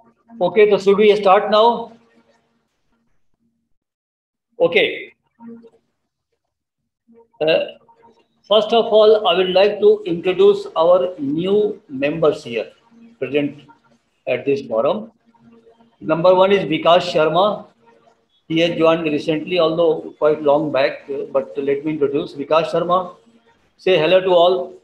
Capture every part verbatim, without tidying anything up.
Okay, so should we start now? Okay. Uh, first of all, I would like to introduce our new members here present at this forum. Number one is Vikas Sharma. He has joined recently, although quite long back, uh, but let me introduce Vikas Sharma. Say hello to all.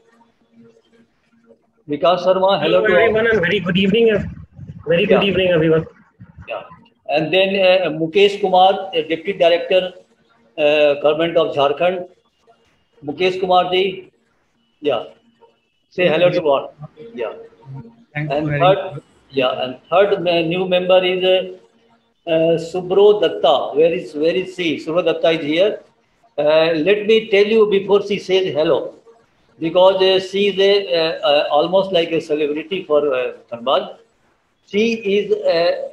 Vikas Sharma, hello Hello to all. everyone and very good evening. Very good Yeah, evening everyone. yeah. And then uh, Mukesh Kumar, uh, Deputy Director, uh, Government of Jharkhand. Mukesh Kumar ji, yeah. Say Hello, hello to everyone. all. Yeah. Thanks for And having third, me. yeah, and third uh, new member is uh, uh, Subro Datta. Where is where is she? Subro Datta is here. Uh, let me tell you before she says hello, because uh, she is a, uh, uh, almost like a celebrity for uh, Dhanbad. She is a,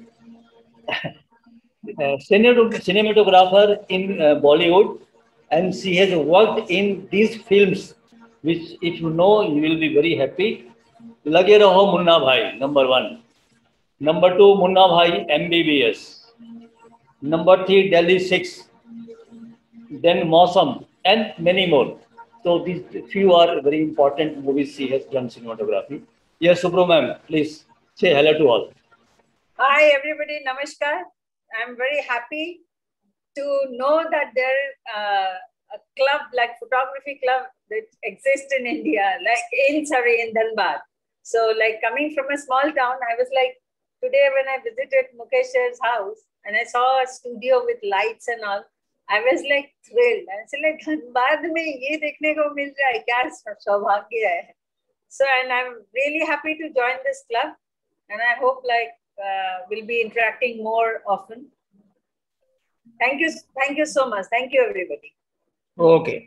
a cinematographer in uh, Bollywood, and she has worked in these films, which if you know, you will be very happy. Lage Raho Munna Bhai, number one. Number two, Munna Bhai M B B S. Number three, Delhi six. Then Mausam, and many more. So these few are very important movies she has done cinematography. Yes, Subro ma'am, please say hello to all. Hi everybody, namaskar. I'm very happy to know that there uh, a club like photography club that exists in India, like in Surrey, in Dhanbad. So like coming from a small town, I was like, today when I visited Mukesh's house and I saw a studio with lights and all, I was like thrilled. I said like, Dhanbad mein ye dekhne ko mil raha hai, kya saubhagya hai. So, and I'm really happy to join this club, and I hope like uh, we'll be interacting more often. Thank you. Thank you so much. Thank you, everybody. Okay.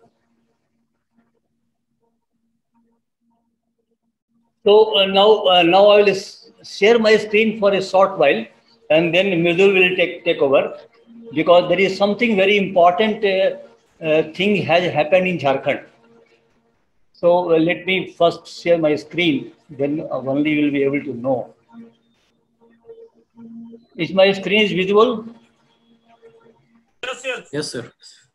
So uh, now, uh, now I will share my screen for a short while, and then Mridul will take take over, because there is something very important uh, uh, thing has happened in Jharkhand. So uh, let me first share my screen, then uh, only will be able to know. Is my screen is visible? Yes, yes. Yes, sir.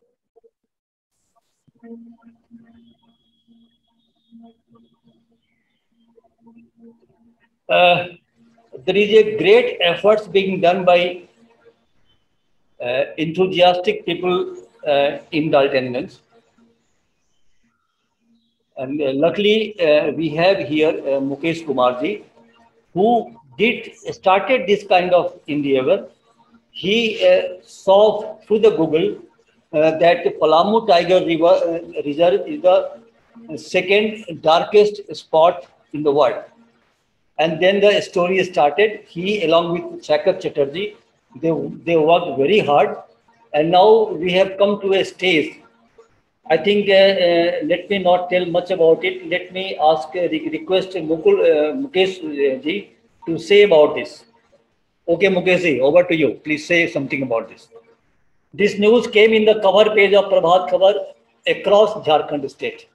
Uh, there is a great efforts being done by uh, enthusiastic people uh, in Daltonians. And uh, luckily, uh, we have here uh, Mukesh Kumarji, who did started this kind of endeavor. He uh, saw through the Google uh, that Palamu Tiger River, uh, Reserve is the second darkest spot in the world. And then the story started. He, along with Chakat Chatterjee, they, they worked very hard. And now we have come to a stage. I think, uh, uh, let me not tell much about it. Let me ask, uh, re- request Mukul, uh, Mukesh uh, ji to say about this. Okay, Mukesh ji, over to you. Please say something about this. This news came in the cover page of Prabhat Khabar across Jharkhand state.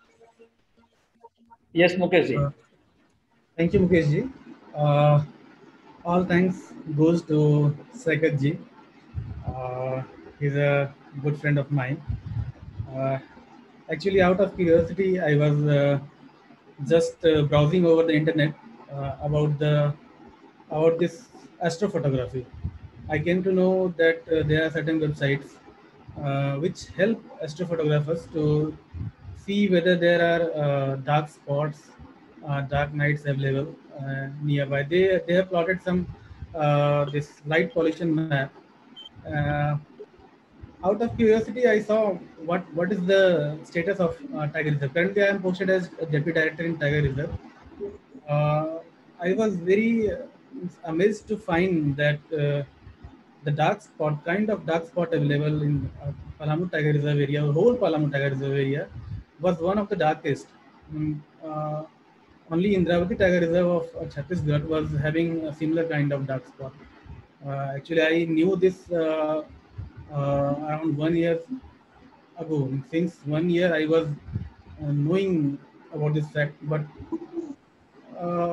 Yes, Mukesh ji. Uh, thank you, Mukesh ji. Uh, all thanks goes to Saket ji. Uh, he's a good friend of mine. Uh, actually, out of curiosity, I was uh, just uh, browsing over the internet uh, about the about this astrophotography. I came to know that uh, there are certain websites uh, which help astrophotographers to see whether there are uh, dark spots, uh, dark nights available uh, nearby. They they have plotted some uh, this light pollution map. Uh, Out of curiosity, I saw what what is the status of uh, Tiger Reserve. Currently, I am posted as a deputy director in Tiger Reserve. Uh, I was very uh, amazed to find that uh, the dark spot, kind of dark spot available in uh, Palamu Tiger Reserve area, whole Palamu Tiger Reserve area, was one of the darkest. Mm, uh, Only Indravati Tiger Reserve of uh, Chhattisgarh was having a similar kind of dark spot. Uh, actually, I knew this uh, uh, around one year ago. Since one year, I was uh, knowing about this fact, but uh,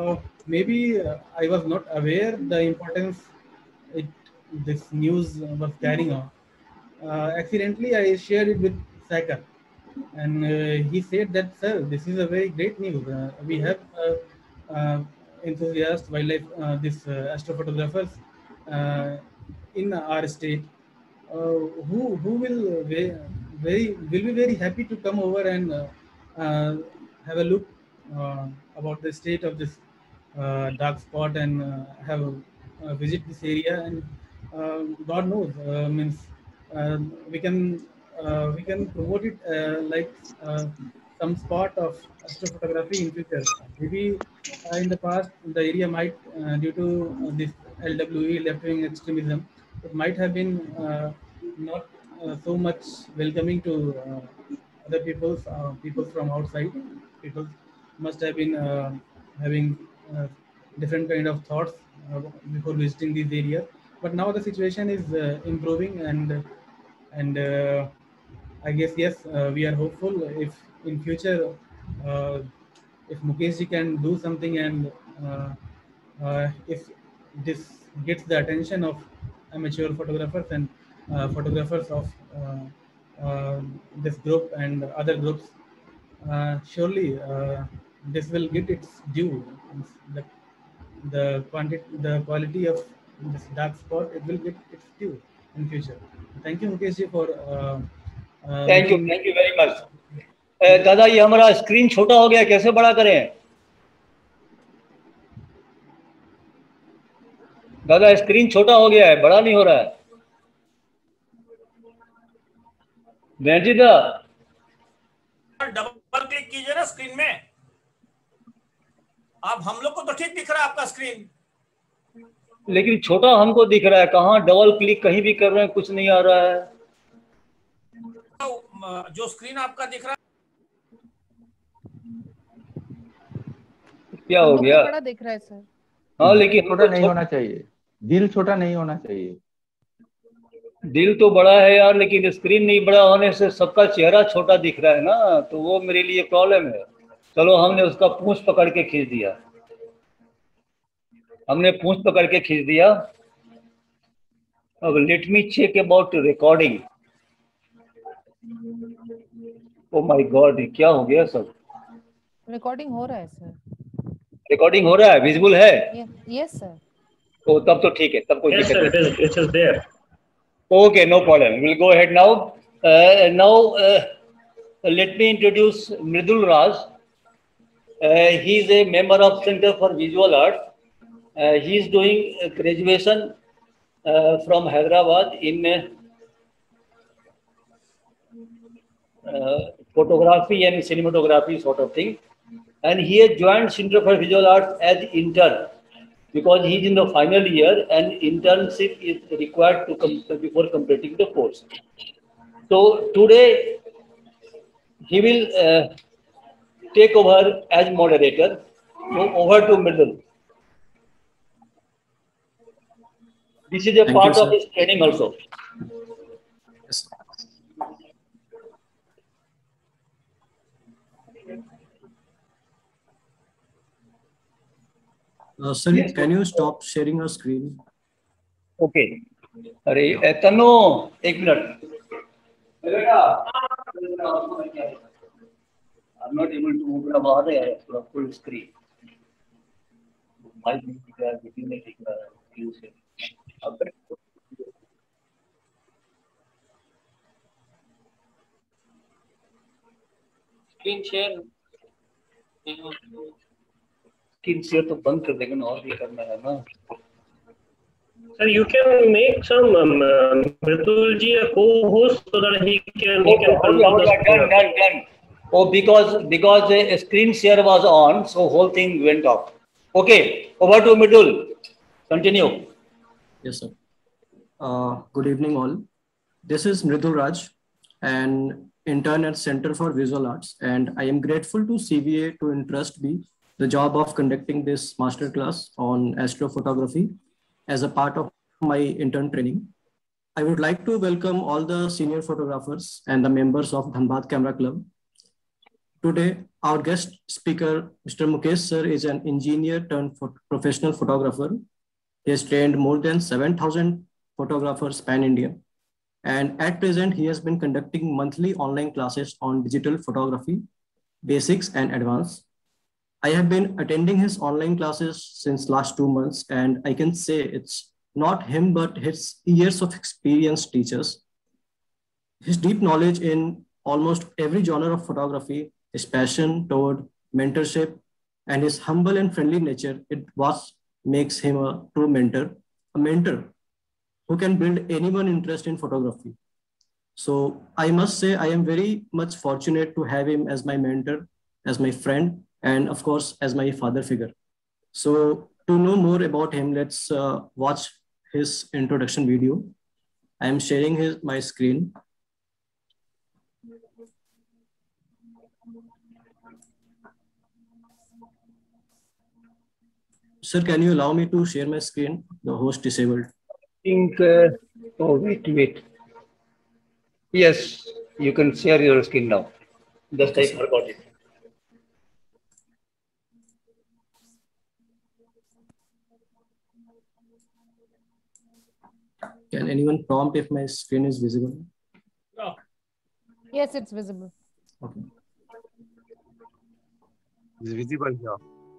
maybe uh, I was not aware the importance it this news was carrying on. Uh, accidentally, I shared it with Saika, and uh, he said that, sir, this is a very great news. Uh, we have uh, uh, enthusiast wildlife, uh, this uh, astrophotographers uh, in our state, uh, who who will very, very will be very happy to come over and uh, uh, have a look uh, about the state of this uh, dark spot and uh, have uh, visit this area. And uh, God knows, uh, means uh, we can uh, we can promote it uh, like uh, some spot of astrophotography in future. Maybe uh, in the past the area might, uh, due to uh, this L W E, left wing extremism, it might have been uh, not uh, so much welcoming to uh, other people's uh, people from outside. People must have been uh, having uh, different kind of thoughts uh, before visiting these areas. But now the situation is uh, improving, and and uh, I guess yes, uh, we are hopeful if in future uh, if Mukesh ji can do something, and uh, uh, if this gets the attention of amateur photographers and uh, photographers of uh, uh, this group and other groups, uh, surely uh, this will get its due. The the quantity, the quality of this dark spot, it will get its due in future. Thank you, Mukesh ji, for. Uh, uh, thank you thank you very much. दादा, ये हमारा screen छोटा हो गया, कैसे बड़ा करें? दादा, स्क्रीन छोटा हो गया है, बड़ा नहीं हो रहा है। बेंजी दा, डबल क्लिक कीजिए ना स्क्रीन में। आप हम लोग को तो ठीक दिख रहा है आपका स्क्रीन, लेकिन छोटा हमको दिख रहा है। कहाँ डबल क्लिक कहीं भी कर रहे हैं, कुछ नहीं आ रहा है। तो जो स्क्रीन आपका दिख रहा है क्या हो गया? बड़ा दिख रहा है सर। हाँ, लेकिन छोटा नहीं होना चाहिए, दिल छोटा नहीं होना चाहिए। दिल तो बड़ा है यार, लेकिन स्क्रीन नहीं बड़ा होने से सबका चेहरा छोटा दिख रहा है ना, तो वो मेरे लिए प्रॉब्लम है। चलो, हमने उसका पूंछ पकड़ के खींच दिया, हमने पूंछ पकड़ के खींच दिया। अब let me check about recording. Oh my god, क्या हो गया सब? रिकॉर्डिंग हो रहा है सर। रिकॉर्डिंग हो रहा है, विजिबल है? Yes sir. तो तब तो ठीक है, तब कोई Yes, दिक्कत sir. नहीं। It is. It is there. Okay, no problem. We'll go ahead now. Uh, now, uh, let me introduce Mridul Raj. Uh, he is a member of Center for Visual Arts. Uh, he is doing a graduation uh, from Hyderabad in uh, uh, photography and cinematography sort of thing. And he has joined Center for Visual Arts as intern, because he is in the final year and internship is required to come before completing the course. So today he will uh, take over as moderator. So over to Mridul. This is a Thank part you, of sir. his training also. Yes. Uh, sir, Yes. can you stop sharing your screen? Okay. अरे ए, तन्नो एक minute. I'm not able to open up all the full screen. My दिख रहा है, दिखने नहीं दिख रहा है, क्यों से? अब स्क्रीन शेयर स्क्रीन शेयर तो बंद कर देंगे ना, और भी करना है ना। Sir, you can make some um, uh, Mridul ji a co-host so that he can he can control the done, done, done, done. Oh, because because a screen share was on, so whole thing went off. Okay, over to Mridul. Continue. Yes, sir. Uh, good evening, all. This is Mridul Raj, an intern at Center for Visual Arts, and I am grateful to C V A to entrust me the job of conducting this masterclass on astrophotography as a part of my intern training. I would like to welcome all the senior photographers and the members of Dhanbad Camera Club. Today, our guest speaker, Mister Mukesh sir, is an engineer turned pho- professional photographer. He has trained more than seven thousand photographers pan-India. And at present, he has been conducting monthly online classes on digital photography, basics and advanced. I have been attending his online classes since last two months, and I can say it's not him, but his years of experience teachers. His deep knowledge in almost every genre of photography, his passion toward mentorship, and his humble and friendly nature, it was makes him a true mentor, a mentor who can build anyone interest in photography. So I must say I am very much fortunate to have him as my mentor, as my friend, and of course, as my father figure. So to know more about him, let's uh, watch his introduction video. I am sharing his my screen. Sir, can you allow me to share my screen? The host disabled. think, uh, oh, wait, wait. Yes, you can share your screen now. Just I forgot it. Can anyone prompt if my screen is visible? No. Yes, it's visible. Okay. It's visible here.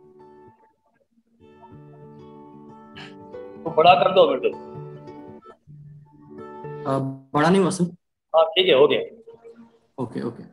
तो बड़ा कर दो बेटे. Uh, बड़ा नहीं हुआ sir? हाँ ठीक है हो गया. Okay, okay.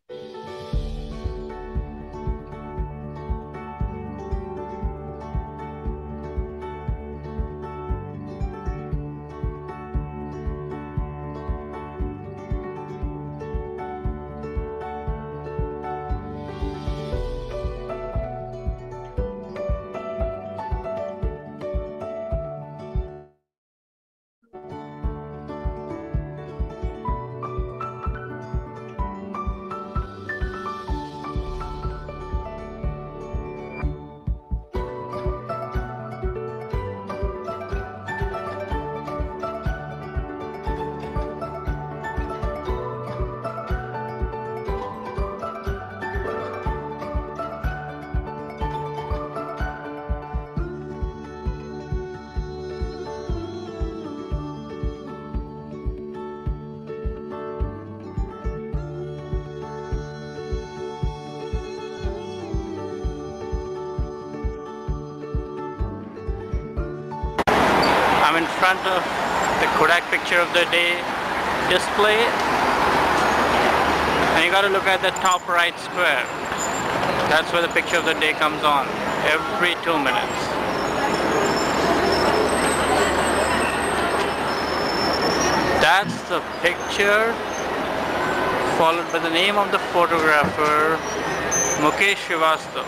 I'm in front of the Kodak picture of the day display, and you got to look at the top right square. That's where the picture of the day comes on every two minutes. That's the picture, followed by the name of the photographer, Mukesh Srivastava.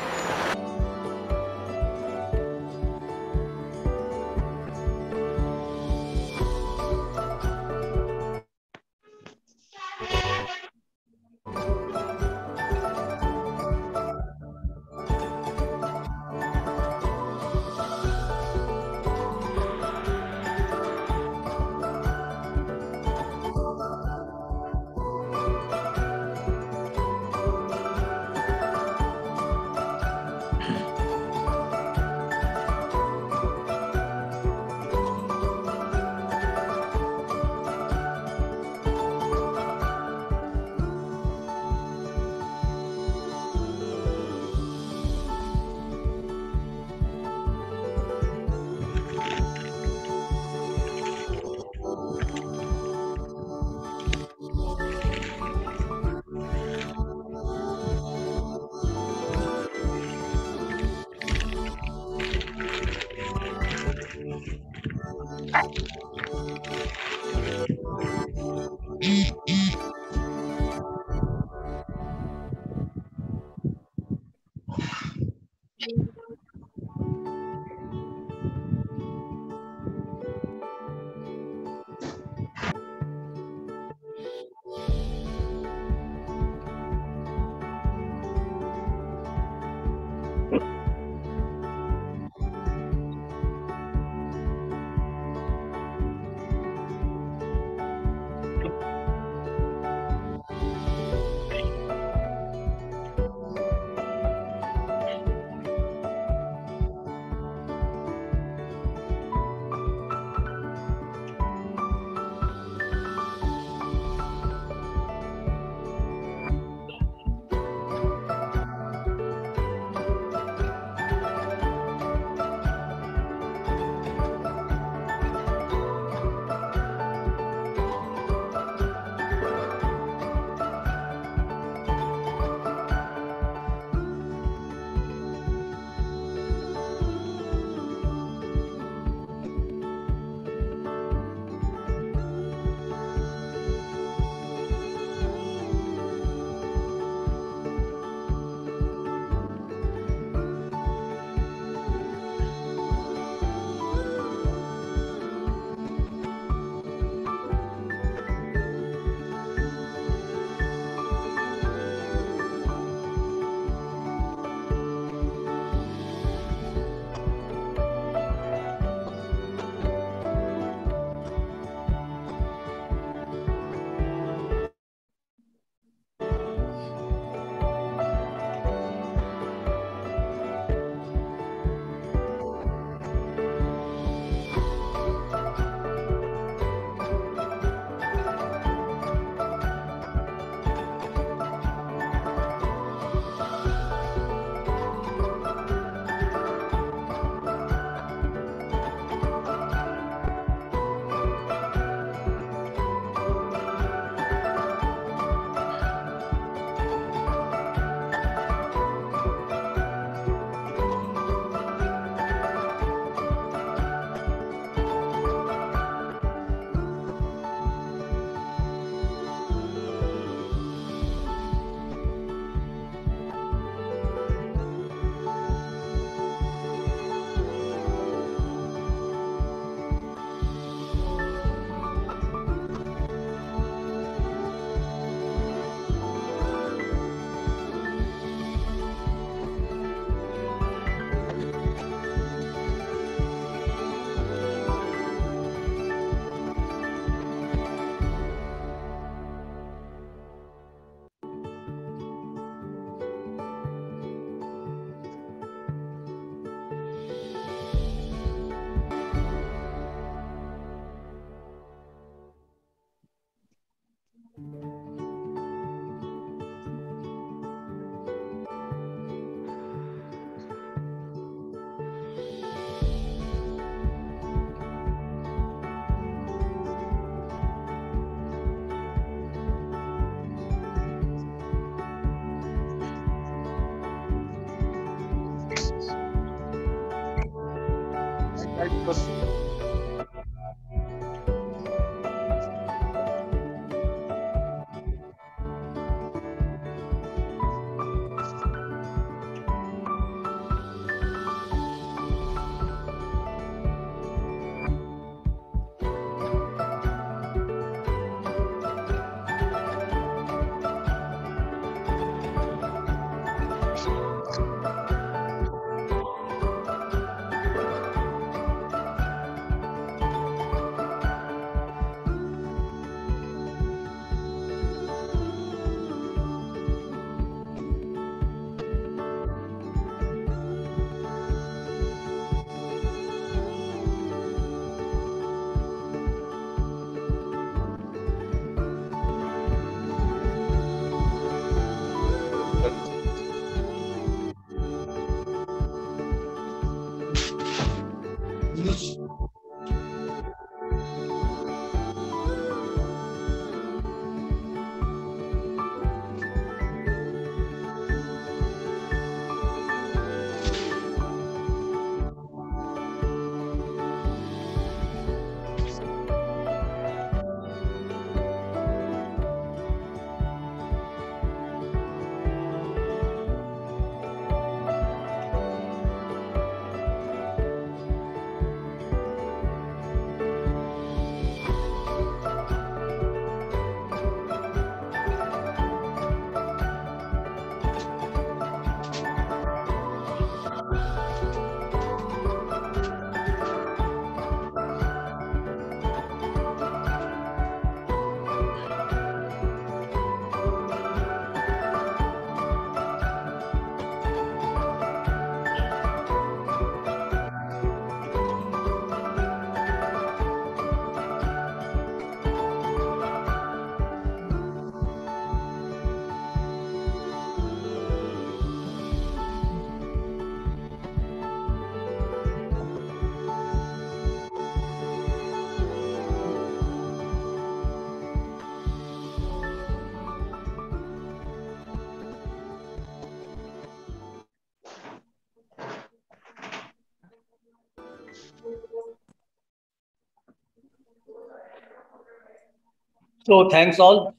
So thanks all.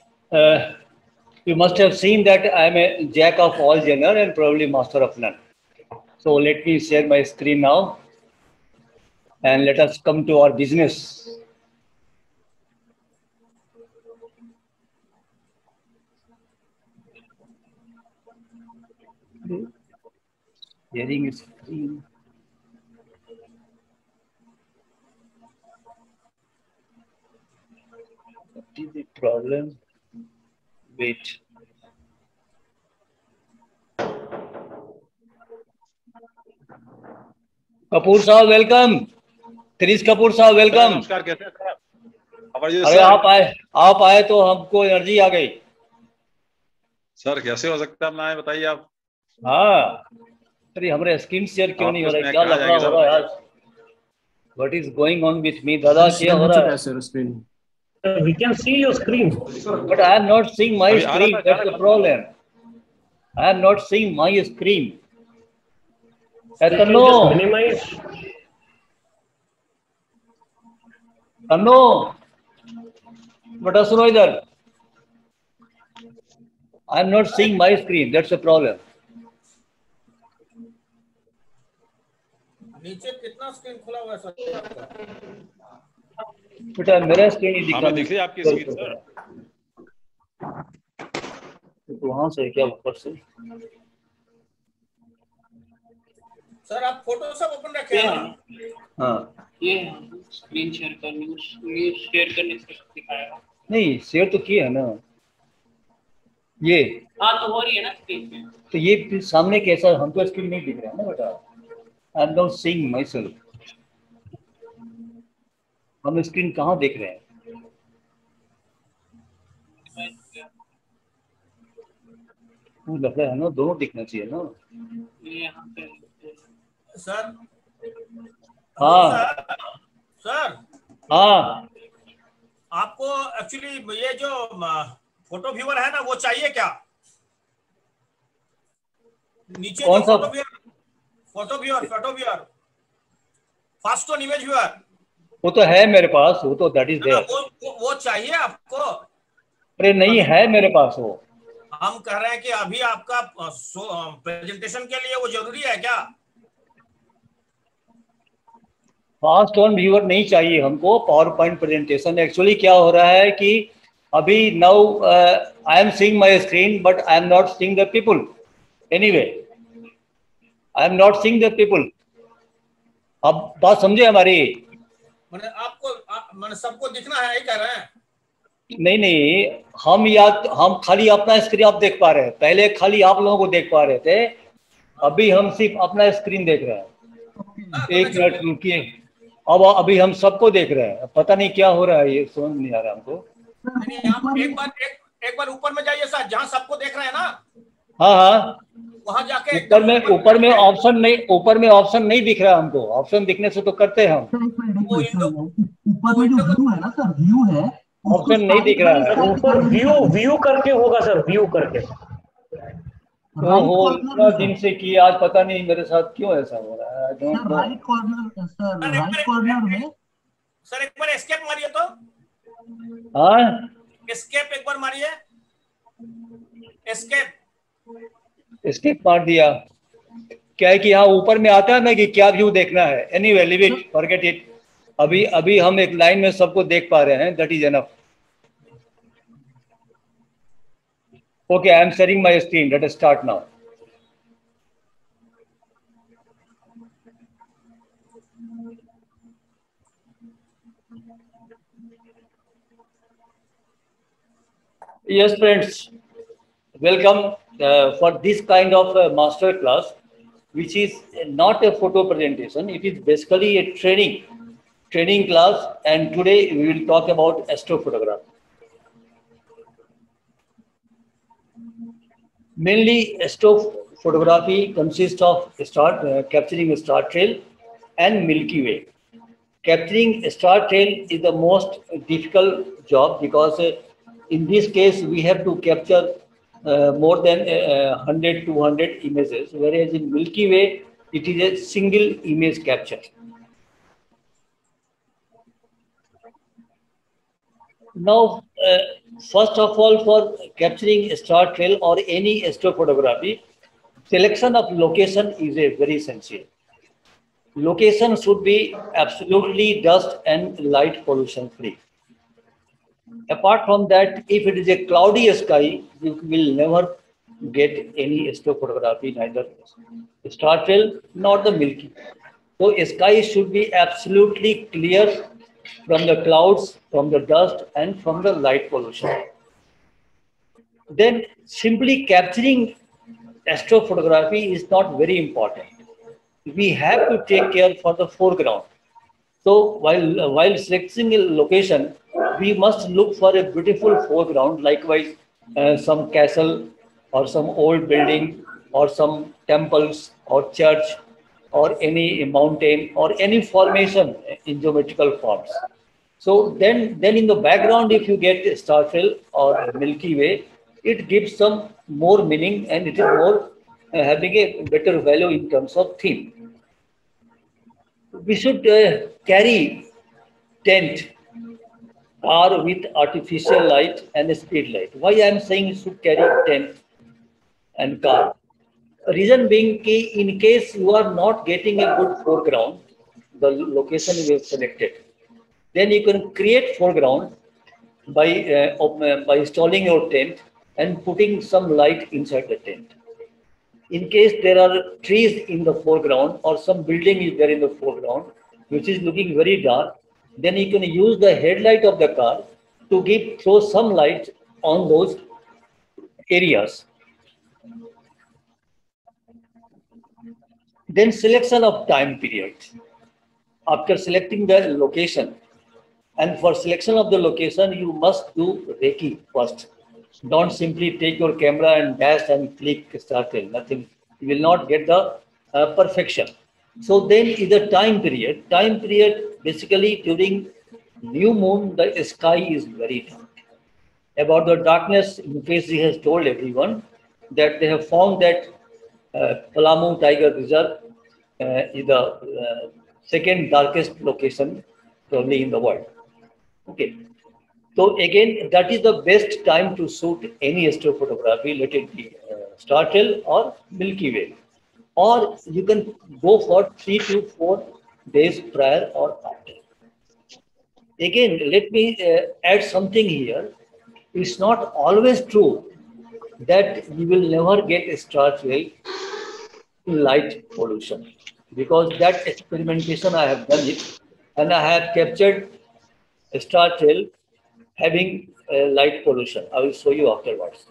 Uh, you must have seen that I am a jack of all genre and probably master of none. So let me share my screen now and let us come to our business. Sharing screen. What is the problem? Wait. Kapoor साहब welcome. Chris Kapoor साहब welcome. नमस्कार, कैसे हैं sir? अरे आप आए आप आए तो हमको एनर्जी आ गई. सर कैसे हो सकता है, अपना आए बताइए आप. हाँ, अरे हमारे स्क्रीन शेयर क्यों नहीं हो रहा है? क्या लफड़ा हो रहा है यार? What is going on with me? दादा क्या हो रहा है? We can see your screen. But I am not seeing my screen. That's the problem. I am not seeing my screen. Tanno. Minimize. Tanno. बटा सुनो इधर. I am not seeing my screen. That's the problem. नीचे कितना screen खुला हुआ है sir? बेटा मेरा स्क्रीन ही दिख रहा है. दिख रही है आपकी स्क्रीन सर? तो वहां से क्या ऊपर से? सर आप फोटो सब ओपन रखे हैं ना? हाँ. ये स्क्रीन शेयर करनी है, शेयर करने से दिखाएगा. नहीं शेयर तो किया है ना. ये हाँ तो हो रही है ना स्क्रीन पे. तो ये सामने कैसा? हम तो स्क्रीन नहीं दिख रहा है ना बेटा. I am not seeing myself. हम स्क्रीन कहाँ देख रहे हैं? वो लग रहा है ना, दोनों दिखना चाहिए ना. सर हाँ सर हाँ. आपको एक्चुअली ये जो फोटो व्यूअर है ना वो चाहिए क्या? नीचे कौन सा? Photo viewer photo viewer photo viewer fast on image viewer? वो तो है मेरे पास, वो तो दैट इज देयर। वो, वो वो चाहिए आपको? अरे नहीं है मेरे पास वो। हम कह रहे हैं कि अभी आपका प्रेजेंटेशन के लिए वो जरूरी है क्या? फास्ट ऑन व्यूअर नहीं चाहिए हमको, पावर पॉइंट प्रेजेंटेशन। एक्चुअली क्या हो रहा है कि अभी now I am seeing my screen but I am not seeing the people anyway, I am not seeing the people. अब बात समझे हमारी? मैंने आपको मैंने सबको दिखना है, यही कह रहे हैं? नहीं नहीं, हम या हम खाली अपना स्क्रीन आप देख पा रहे हैं, पहले खाली आप लोगों को देख पा रहे थे, अभी हम सिर्फ अपना स्क्रीन देख रहे हैं। एक मिनट रुकिए, अब अभी हम सबको देख रहे हैं, पता नहीं क्या हो रहा है, ये समझ नहीं आ रहा हमको। नहीं, आप एक बार एक, एक बार ऊपर में जाइए सर, जहाँ सबको देख रहे हैं ना। हाँ हाँ, वहां जाके ऊपर में ऊपर में ऑप्शन नहीं, ऊपर में ऑप्शन नहीं दिख रहा हमको। ऑप्शन दिखने से तो करते हैं हम। ऊपर में जो व्यू है ना सर, व्यू है, ऑप्शन नहीं दिख रहा है ऊपर। व्यू व्यू करके होगा सर, व्यू करके। ओहो, इतना दिन से किए, आज पता नहीं मेरे साथ क्यों ऐसा हो रहा है। Sir right corner, sir right corner में सर एक बार एस्केप मारिए तो। हाँ, एस्केप एक बार मारिए, एस्केप। एस्केप मार दिया। क्या है कि यहाँ ऊपर में आता है ना कि क्या व्यू देखना है। Anyway leave it, forget it. अभी अभी हम एक लाइन में सबको देख पा रहे हैं, that is enough. Okay, I am sharing my screen, let us start now. Yes friends, welcome uh, for this kind of uh, master class, which is not a photo presentation. It is basically a training training class, and today we will talk about astrophotography. Mainly astrophotography consists of star uh, capturing star trail and Milky Way. Capturing star trail is the most difficult job because uh, in this case we have to capture uh, more than uh, one hundred to two hundred images, whereas in Milky Way it is a single image capture. Now, uh, first of all, for capturing star trail or any astrophotography, selection of location is a very essential. Location should be absolutely dust and light pollution free. Apart from that, if it is a cloudy sky, you will never get any astrophotography, neither star trail nor the Milky Way. So sky should be absolutely clear from the clouds, from the dust, and from the light pollution. Then simply capturing astrophotography is not very important. We have to take care for the foreground. So while while selecting a location, we must look for a beautiful foreground, likewise uh, some castle or some old building or some temples or church or any mountain or any formation in geometrical forms. So then, then in the background, if you get star trail or Milky Way, it gives some more meaning and it is more uh, having a better value in terms of theme. We should uh, carry tent or with artificial light and speed light. Why I am saying you should carry tent and car? Reason being, in case you are not getting a good foreground, the location we have selected, then you can create foreground by uh, by installing your tent and putting some light inside the tent. In case there are trees in the foreground or some building is there in the foreground, which is looking very dark, then you can use the headlight of the car to give throw some light on those areas. Then selection of time period. After selecting the location, and for selection of the location, you must do Reiki first. Don't simply take your camera and dash and click start trail. Nothing. You will not get the uh, perfection. So then is the time period. Time period basically during new moon, the sky is very dark. About the darkness, Mukesh has told everyone that they have found that uh, Palamu Tiger Reserve uh, is the uh, second darkest location probably in the world. Okay. So again, that is the best time to shoot any astrophotography, let it be uh, star trail or Milky Way. Or you can go for three to four days prior or after. Again, let me uh, add something here. It's not always true that you will never get a star trail in light pollution, because that experimentation I have done it, and I have captured a star trail having uh, light pollution. I will show you afterwards.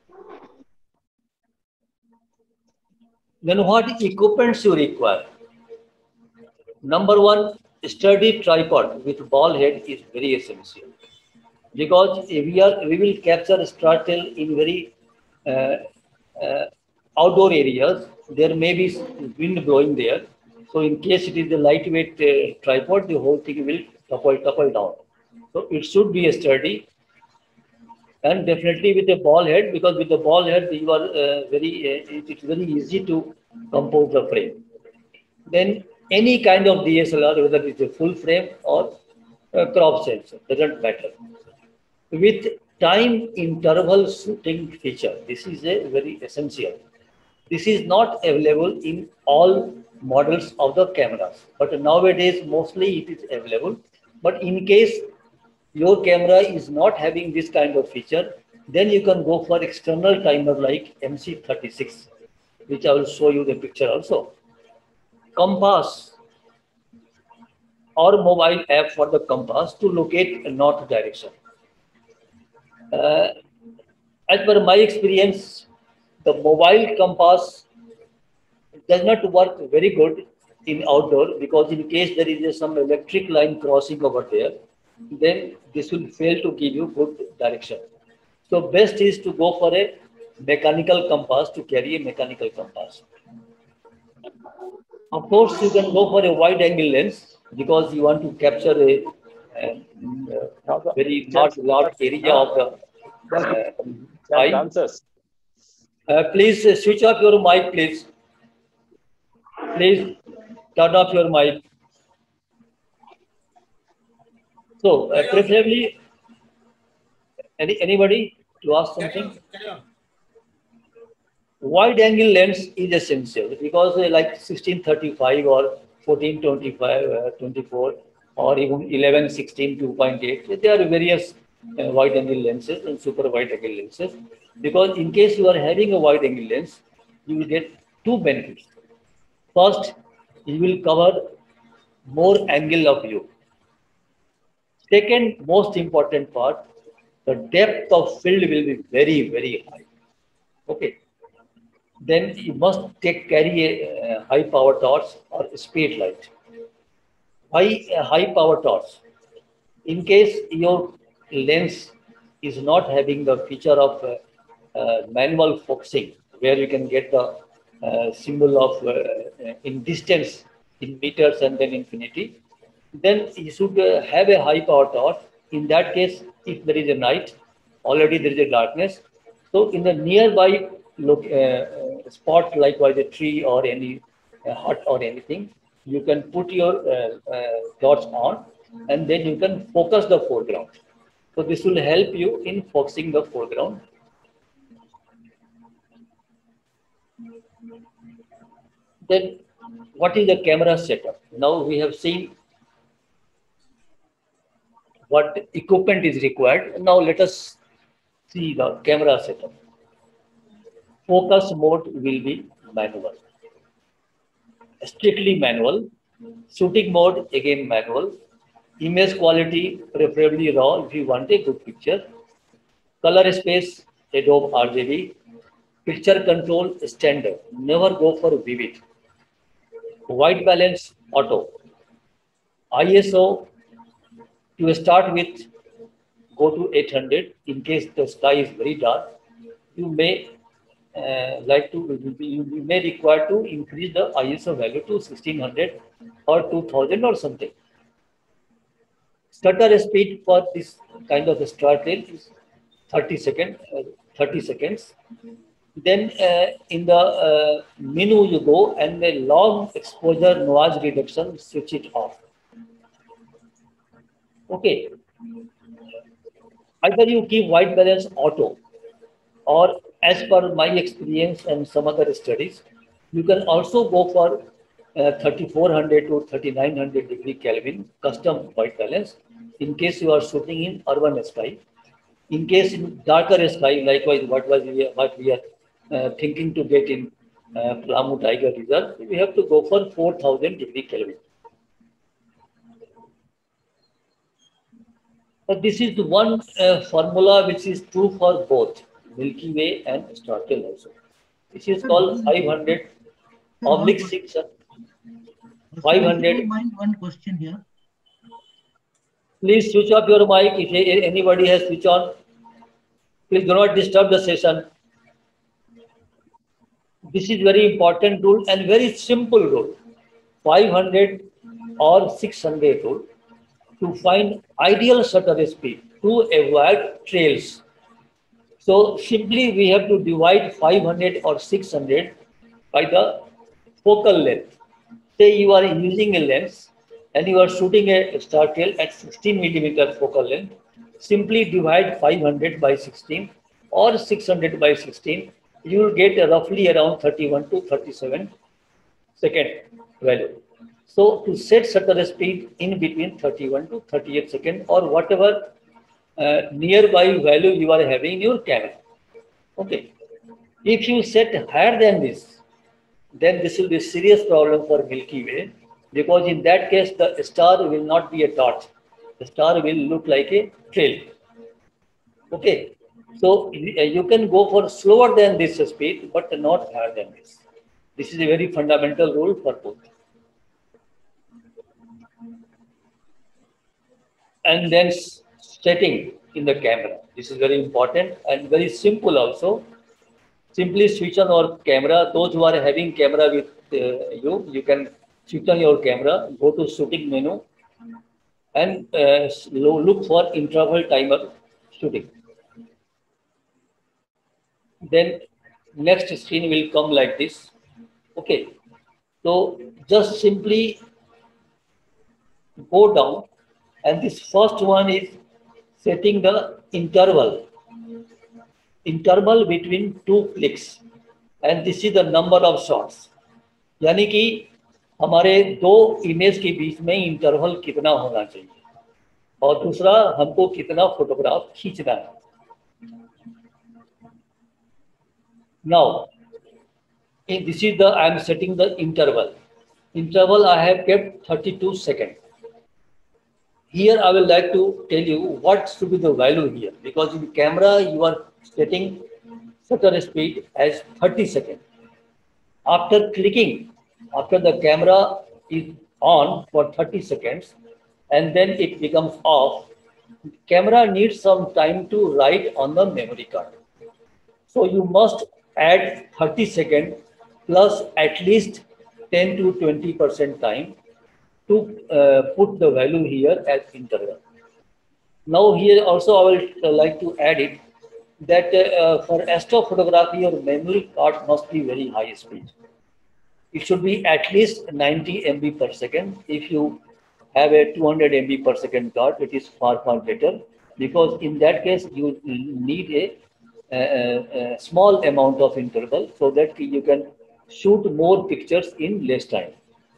Then what equipments you require? Number one, sturdy tripod with ball head is very essential, because if we are we will capture star trail in very uh, uh, outdoor areas. There may be wind blowing there, so in case it is a lightweight uh, tripod, the whole thing will topple topple down. So it should be sturdy, and definitely with a ball head, because with the ball head you are uh, very uh, it's very easy to compose the frame. Then any kind of D S L R, whether it's a full frame or a crop sensor, doesn't matter. With time interval shooting feature, this is a very essential. This is not available in all models of the cameras, but nowadays mostly it is available. But in case your camera is not having this kind of feature, then you can go for external timer like M C thirty-six, which I will show you the picture also. Compass or mobile app for the compass to locate a north direction. Uh, as per my experience, the mobile compass does not work very good in outdoor, because in case there is some electric line crossing over there, then this will fail to give you good direction. So best is to go for a mechanical compass, to carry a mechanical compass. Of course, you can go for a wide angle lens, because you want to capture a, a, a very large, large area of the uh, eye. Uh, please uh, switch off your mic, please. Please turn off your mic. So, uh, preferably, any anybody to ask something? Wide angle lens is essential, because uh, like sixteen thirty-five or fourteen twenty-five, uh, twenty-four, or even eleven sixteen two point eight, there are various uh, wide angle lenses and super wide angle lenses. Because in case you are having a wide angle lens, you will get two benefits. First, you will cover more angle of view. Second, most important part, the depth of field will be very, very high. Okay. Then you must take carry a uh, high power torch or speed light. High, uh, high power torch. In case your lens is not having the feature of uh, uh, manual focusing, where you can get the uh, symbol of uh, in distance, in meters and then infinity, then you should uh, have a high power torch. In that case, if there is a night, already there is a darkness. So in the nearby look, uh, spot, likewise a tree or any uh, hut or anything, you can put your uh, uh, torch on, and then you can focus the foreground. So this will help you in focusing the foreground. Then what is the camera setup? Now we have seen what equipment is required. Now let us see the camera setup. Focus mode will be manual, strictly manual. Shooting mode, again manual. Image quality, preferably raw if you want a good picture. Color space, Adobe R G B. Picture control, standard. Never go for vivid. White balance, auto. I S O, to start with, go to eight hundred. In case the sky is very dark, you may uh, like to, you may require to increase the I S O value to sixteen hundred or two thousand or something. Shutter speed for this kind of a star trail is thirty seconds. Uh, thirty seconds. Then uh, in the uh, menu you go and the long exposure noise reduction, switch it off. Okay. Either you keep white balance auto, or as per my experience and some other studies, you can also go for uh, thirty-four hundred to thirty-nine hundred degree Kelvin custom white balance in case you are shooting in urban sky. In case in darker sky, likewise what was we, what we are uh, thinking to get in uh, Plammu Tiger Reserve, we have to go for four thousand degree Kelvin. But this is the one uh, formula which is true for both Milky Way and star tail also. This is called five hundred oblique six. five hundred. If you mind one question here. Please switch off your mic if anybody has switch on. Please do not disturb the session. This is very important rule and very simple rule. five hundred or six hundred rule to find ideal shutter speed to avoid trails. So simply we have to divide five hundred or six hundred by the focal length. Say you are using a lens and you are shooting a star tail at sixteen millimeter focal length. Simply divide five hundred by sixteen or six hundred by sixteen. You will get a roughly around thirty-one to thirty-seven second value. So to set shutter speed in between thirty-one to thirty-eight second or whatever uh, nearby value you are having in your camera. Okay. If you set higher than this, then this will be a serious problem for Milky Way, because in that case the star will not be a torch. The star will look like a trail. Okay. So you can go for slower than this speed, but not higher than this. This is a very fundamental rule for both. And then setting in the camera. This is very important and very simple also. Simply switch on your camera. Those who are having camera with uh, you, you can switch on your camera, go to shooting menu and uh, look for interval timer shooting. Then next screen will come like this. Okay. So just simply go down. And this first one is setting the interval, interval between two clicks, and this is the number of shots. यानी कि हमारे दो image के बीच में interval कितना होना चाहिए और दूसरा हमको कितना फोटोग्राफ खींचना है. Now, this is the I am setting the interval. Interval I have kept thirty-two seconds. Here I will like to tell you what should be the value here, because in camera you are setting shutter speed as thirty seconds. After clicking, after the camera is on for thirty seconds and then it becomes off, camera needs some time to write on the memory card. So you must add thirty seconds plus at least ten to twenty percent time to uh, put the value here as interval. Now here also I will uh, like to add it that uh, for astrophotography your memory card must be very high speed. It should be at least ninety megabytes per second. If you have a two hundred megabytes per second card, it is far far better, because in that case you need a, a, a small amount of interval so that you can shoot more pictures in less time.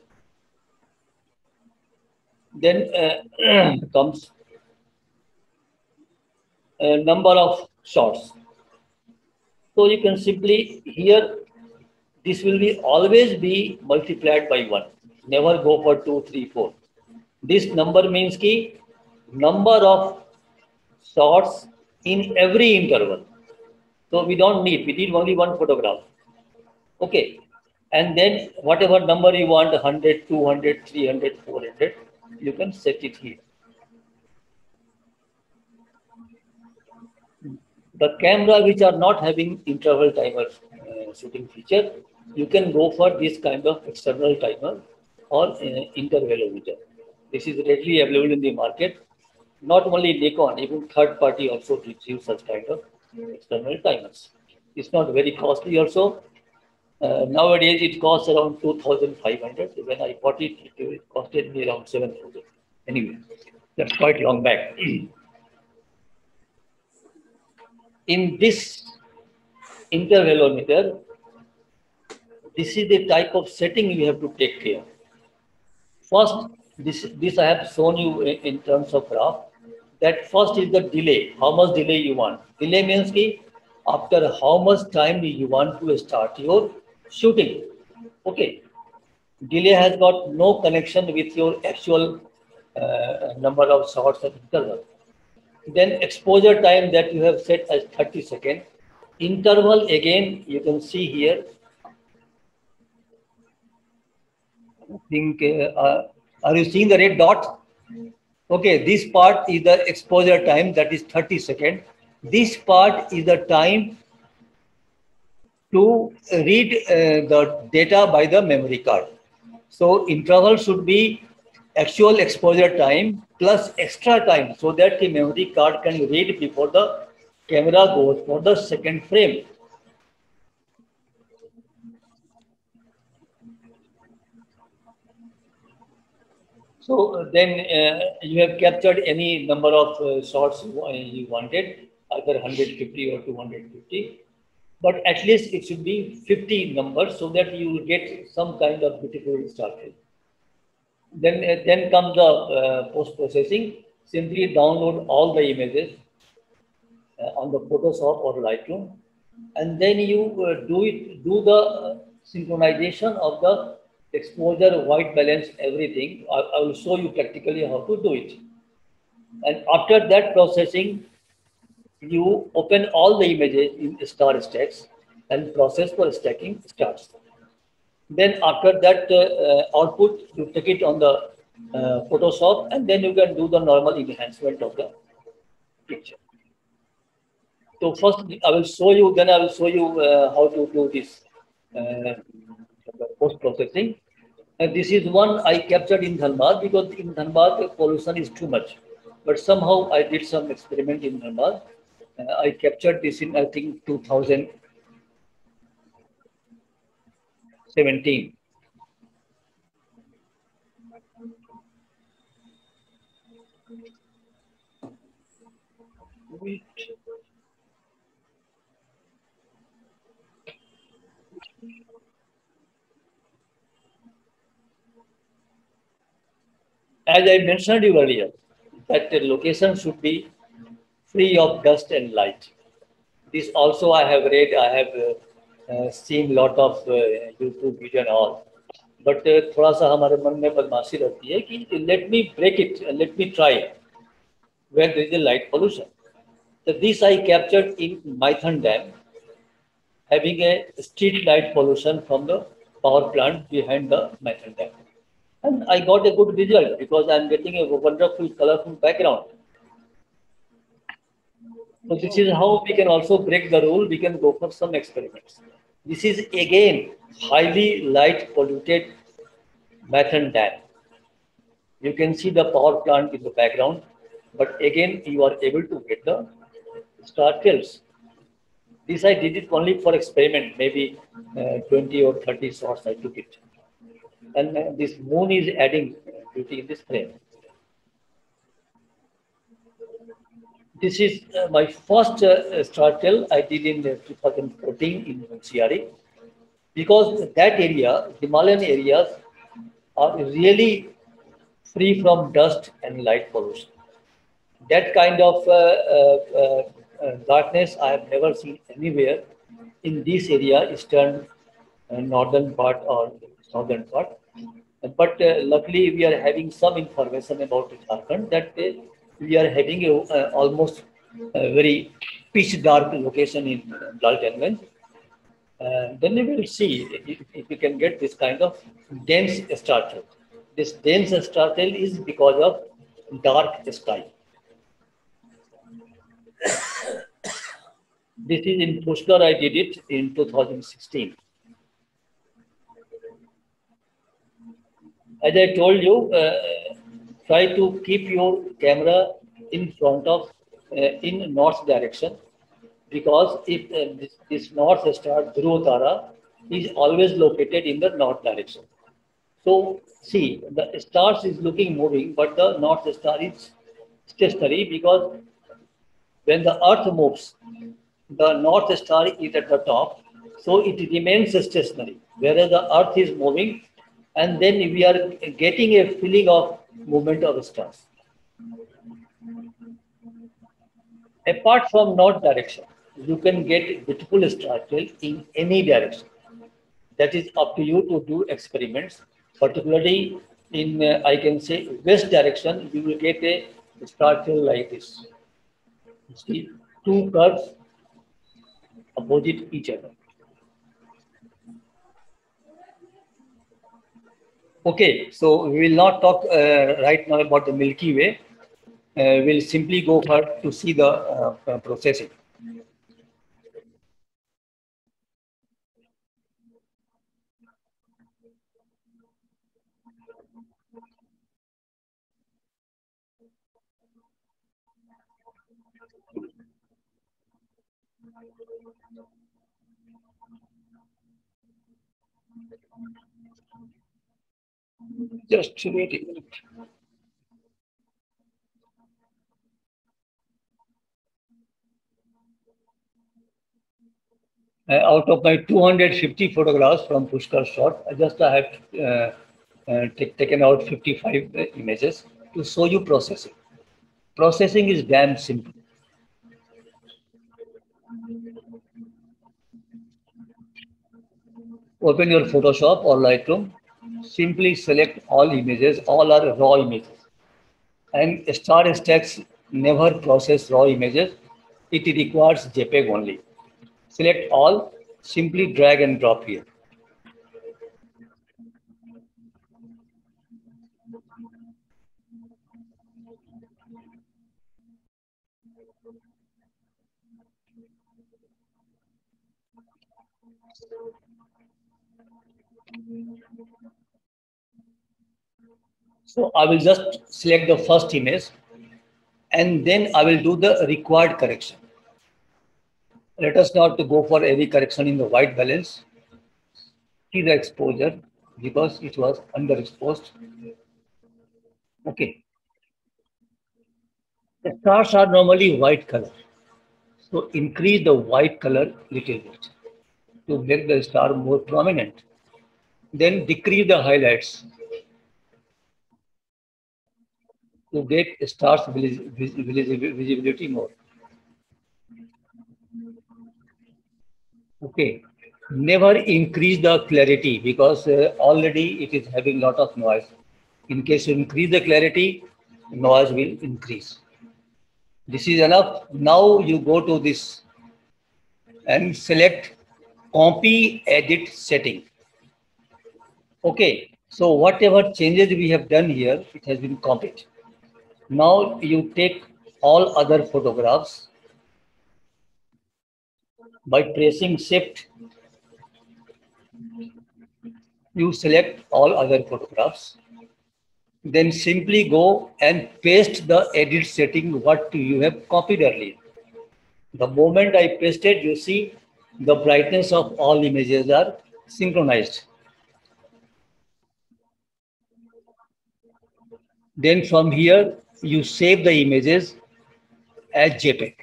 Then uh, comes a number of shots. So you can simply here, this will be always be multiplied by one. Never go for two, three, four. This number means ki number of shots in every interval. So we don't need, we need only one photograph. Okay. And then whatever number you want, one hundred, two hundred, three hundred, four hundred, you can set it here. The camera which are not having interval timer uh, shooting feature, you can go for this kind of external timer or uh, intervalometer. This is readily available in the market. Not only Nikon, even third party also gives you such kind of external timers. It's not very costly also. Uh, nowadays, it costs around two thousand five hundred. When I bought it, it costed me around seven thousand. Anyway, that's quite long back. In this intervalometer, this is the type of setting you have to take care. First, this, this I have shown you in, in terms of graph. That first is the delay. How much delay you want? Delay means ki after how much time you want to start your shooting. Okay. Delay has got no connection with your actual uh, number of shots at interval. Then exposure time that you have set as thirty seconds. Interval again, you can see here. I think, uh, are you seeing the red dot? Okay, this part is the exposure time, that is thirty seconds. This part is the time to read uh, the data by the memory card. So interval should be actual exposure time plus extra time so that the memory card can read before the camera goes for the second frame. So uh, then uh, you have captured any number of uh, shots you, you wanted, either one hundred fifty or two hundred fifty, but at least it should be fifty numbers so that you will get some kind of beautiful start. Then, uh, then comes the uh, post-processing. Simply download all the images uh, on the Photoshop or Lightroom, and then you uh, do it, do the uh, synchronization of the exposure, white balance, everything. I, I will show you practically how to do it. And after that processing, you open all the images in star stacks and process for stacking starts. Then after that uh, uh, output, you take it on the uh, Photoshop, and then you can do the normal enhancement of the picture. So first I will show you, then I will show you uh, how to do this uh, post-processing. And this is one I captured in Dhanbad because in Dhanbad the pollution is too much. But somehow I did some experiment in Dhanbad. Uh, I captured this in, I think, two thousand seventeen. Wait. As I mentioned you earlier, that the location should be free of dust and light. This also I have read, I have uh, uh, seen lot of uh, YouTube video and all. But uh, थोड़ा सा हमारे मन में बदमाशी रहती है कि let me break it, and let me try where there is a light pollution. So this I captured in Maithon Dam, having a street light pollution from the power plant behind the Maithon Dam. And I got a good result because I am getting a wonderful, colorful background. So this is how we can also break the rule. We can go for some experiments. This is again highly light polluted Maithon Dam. You can see the power plant in the background, but again you are able to get the star trails. This I did it only for experiment, maybe uh, twenty or thirty shots I took it. And uh, this moon is adding beauty in this frame. This is uh, my first uh, star trail I did in uh, two thousand fourteen in Munsiari, because that area, Himalayan areas, are really free from dust and light pollution. That kind of uh, uh, uh, uh, darkness I have never seen anywhere in this area, eastern, uh, northern part or southern part. But uh, luckily we are having some information about Jharkhand that uh, we are having a, uh, almost a very pitch dark location in uh, Laltanganj. Uh, then we will see if, if we can get this kind of dense star trail. This dense star trail is because of dark sky. This is in Pushkar. I did it in two thousand sixteen. As I told you, uh, try to keep your camera in front of, uh, in north direction. because if uh, this, this north star, Dhruva Tara, is always located in the north direction. So see, the stars is looking moving, but the north star is stationary because when the earth moves, the north star is at the top, so it remains stationary, whereas the earth is moving, and then we are getting a feeling of movement of stars. Apart from north direction, you can get beautiful star trail in any direction. That is up to you to do experiments. Particularly in, uh, I can say, west direction, you will get a star trail like this. You see, two curves opposite each other. Okay, so we will not talk uh, right now about the Milky Way. Uh, we'll simply go for to see the uh, uh, processing. Just wait a minute. Uh, out of my two hundred fifty photographs from Pushkar shot, I just I have uh, uh, taken out fifty-five uh, images to show you processing. Processing is damn simple. Open your Photoshop or Lightroom. Simply select all images. All are raw images. And Star Stacks never process raw images. It requires JPEG only. Select all. Simply drag and drop here. So I will just select the first image and then I will do the required correction. Let us not go for any correction in the white balance. See the exposure because it was underexposed. Okay. The stars are normally white color. So increase the white color little bit to make the star more prominent. Then decrease the highlights to get stars visibility more. Okay. Never increase the clarity because uh, already it is having lot of noise. In case you increase the clarity, noise will increase. This is enough. Now you go to this and select copy edit setting. Okay. So whatever changes we have done here, it has been copied. Now you take all other photographs by pressing shift. You select all other photographs. Then simply go and paste the edit setting what you have copied earlier. The moment I pasted, you see the brightness of all images are synchronized. Then from here, you save the images as JPEG.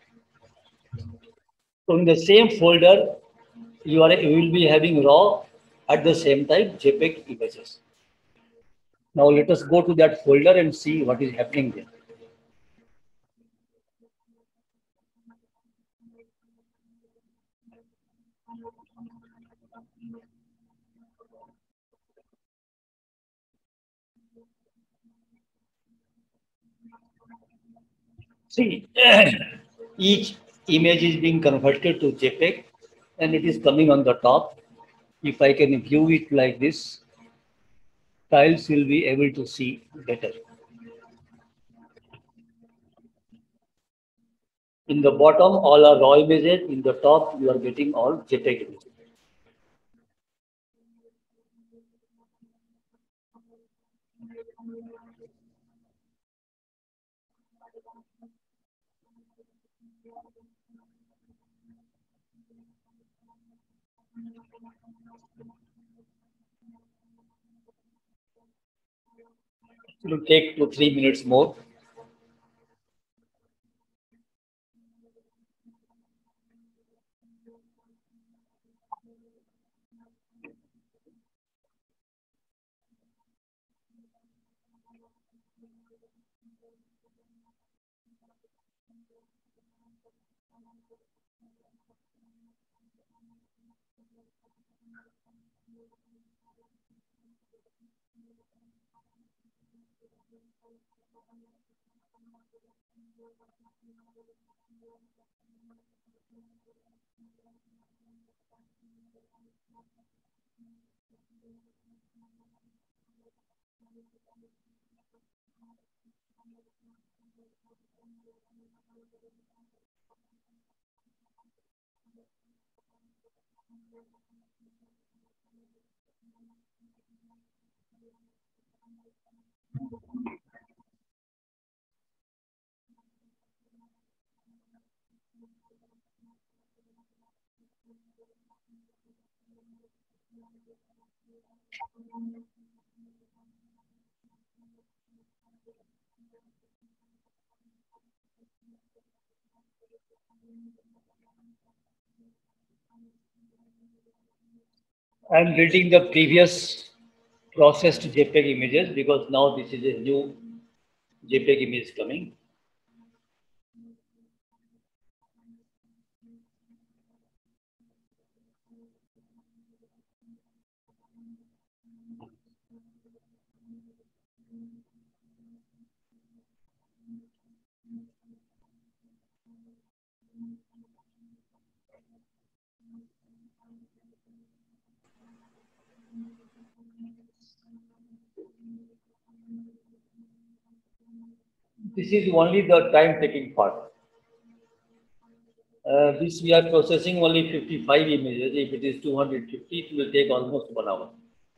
So in the same folder, you, are, you will be having raw at the same time JPEG images. Now let us go to that folder and see what is happening there. See, each image is being converted to JPEG and it is coming on the top. If I can view it like this, tiles will be able to see better. In the bottom, all are raw images. In the top, you are getting all JPEG images. It will take two, three minutes more. I'm reading the previous processed JPEG images because now this is a new JPEG image coming. This is only the time taking part. Uh, this we are processing only fifty-five images. If it is two hundred fifty, it will take almost one hour.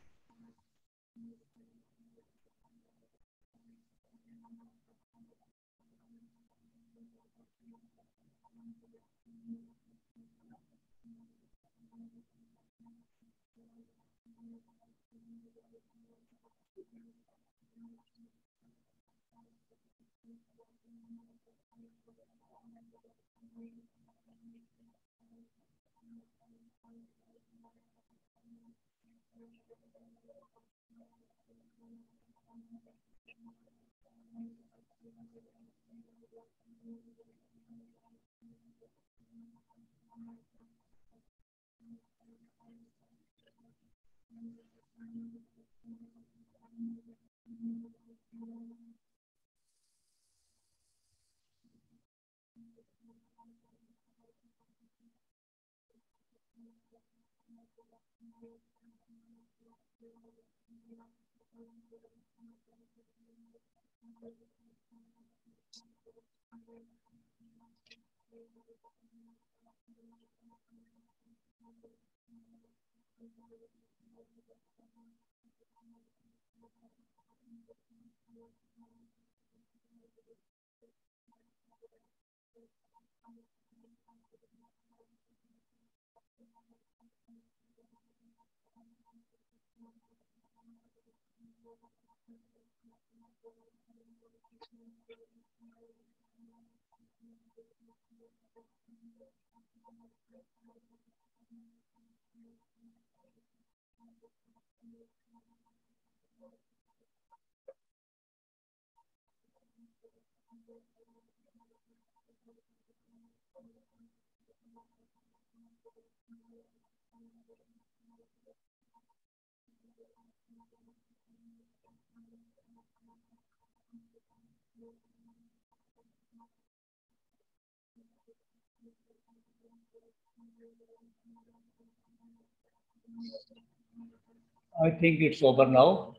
I think it's over now.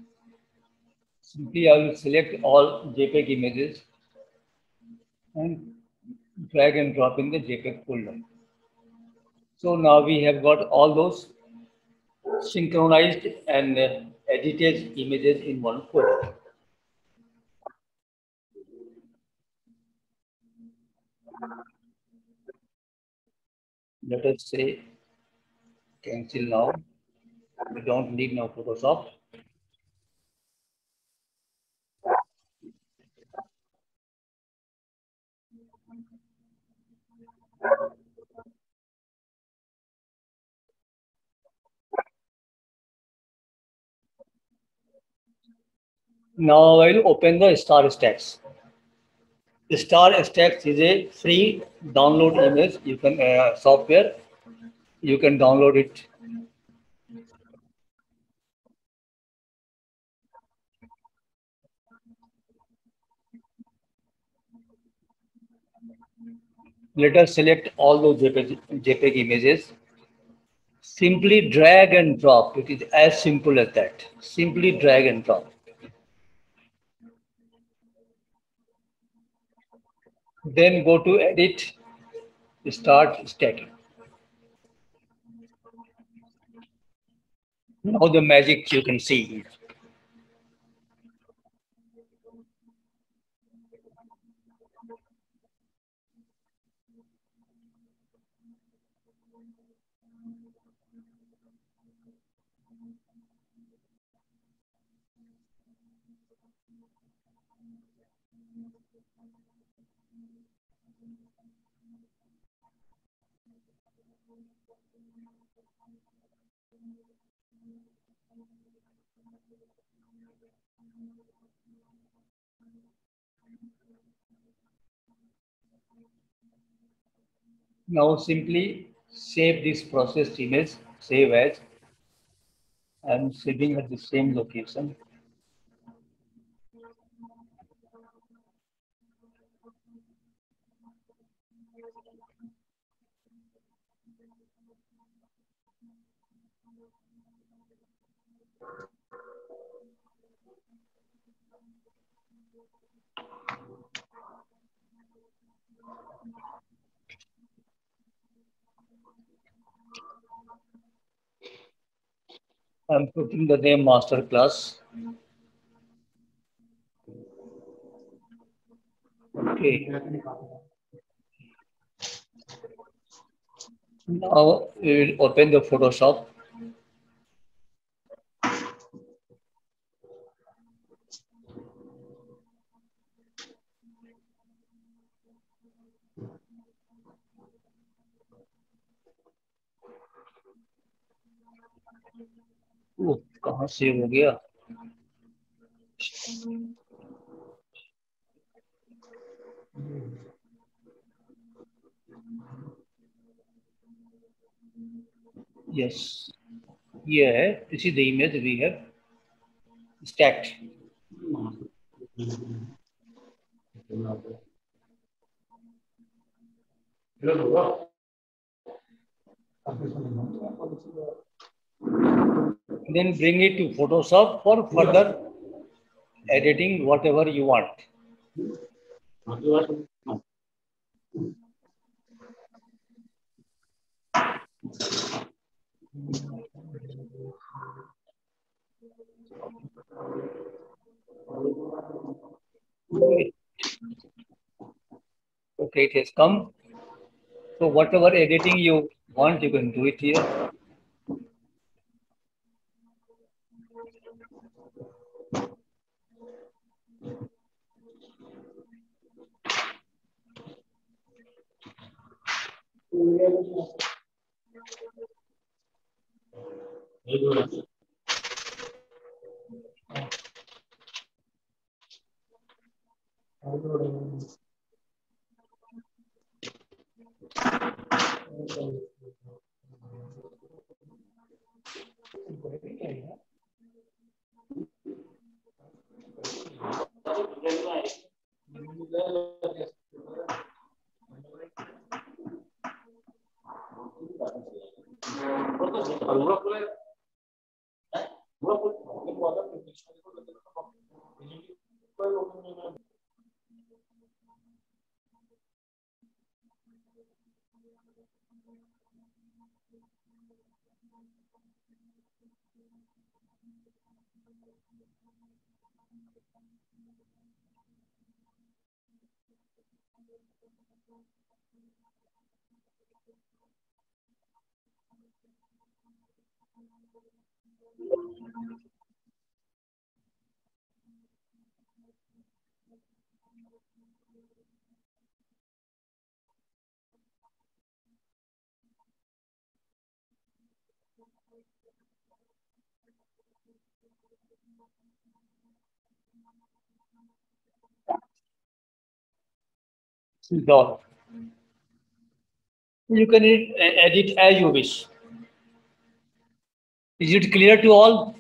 Simply I will select all JPEG images and drag and drop in the JPEG folder. So now we have got all those synchronized and uh, edited images in one folder. Let us say Cancel now. We don't need now Photoshop. Now I will open the Star Stacks. The Star Stacks is a free download image. You can uh, software. You can download it. Let us select all those JPEG, JPEG images. Simply drag and drop. It is as simple as that. Simply drag and drop. Then go to edit, start stacking. Now the magic you can see. Now simply save this processed image, save as. I'm saving at the same location. I'm putting the name master class. Okay. Now we will open the Photoshop. ओह, कहाँ save हो गया? Yes. Here, this is the image we have stacked. Then bring it to Photoshop for further editing whatever you want. Okay, it has come. So whatever editing you want, you can do it here. Dot. You can edit, edit as you wish. Is it clear to all?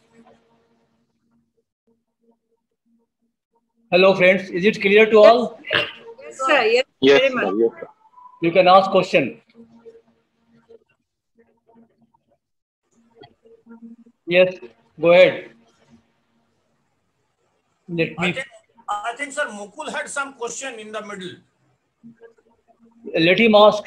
Hello, friends. Is it clear to all? Yes, sir. Yes, Yes, very sir. much. Yes, sir. You can ask question. Yes, go ahead. Let I me think, I think, sir, Mukul had some question in the middle. let him ask.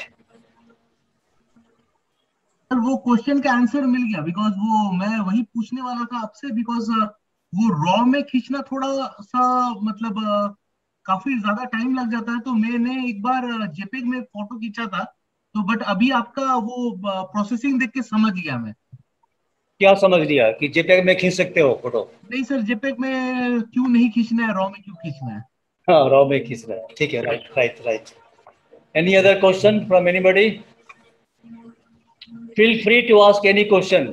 Sir वो question का answer मिल गया because वो मैं वही पूछने वाला था आपसे बिकॉज वो रॉ में खींचना थोड़ा सा मतलब uh, काफी ज्यादा टाइम लग जाता है तो मैंने एक बार जेपेग में फोटो खींचा था तो बट अभी आपका वो प्रोसेसिंग देख के समझ गया मैं क्या समझ लिया कि जेपेग में खींच सकते हो फोटो? नहीं सर जेपेग में क्यों नहीं खींचना है रॉ में क्यों खींचना है हाँ, रॉ में खींच रहा है. ठीक है, right right right. Any other question from anybody? Feel free to ask any question.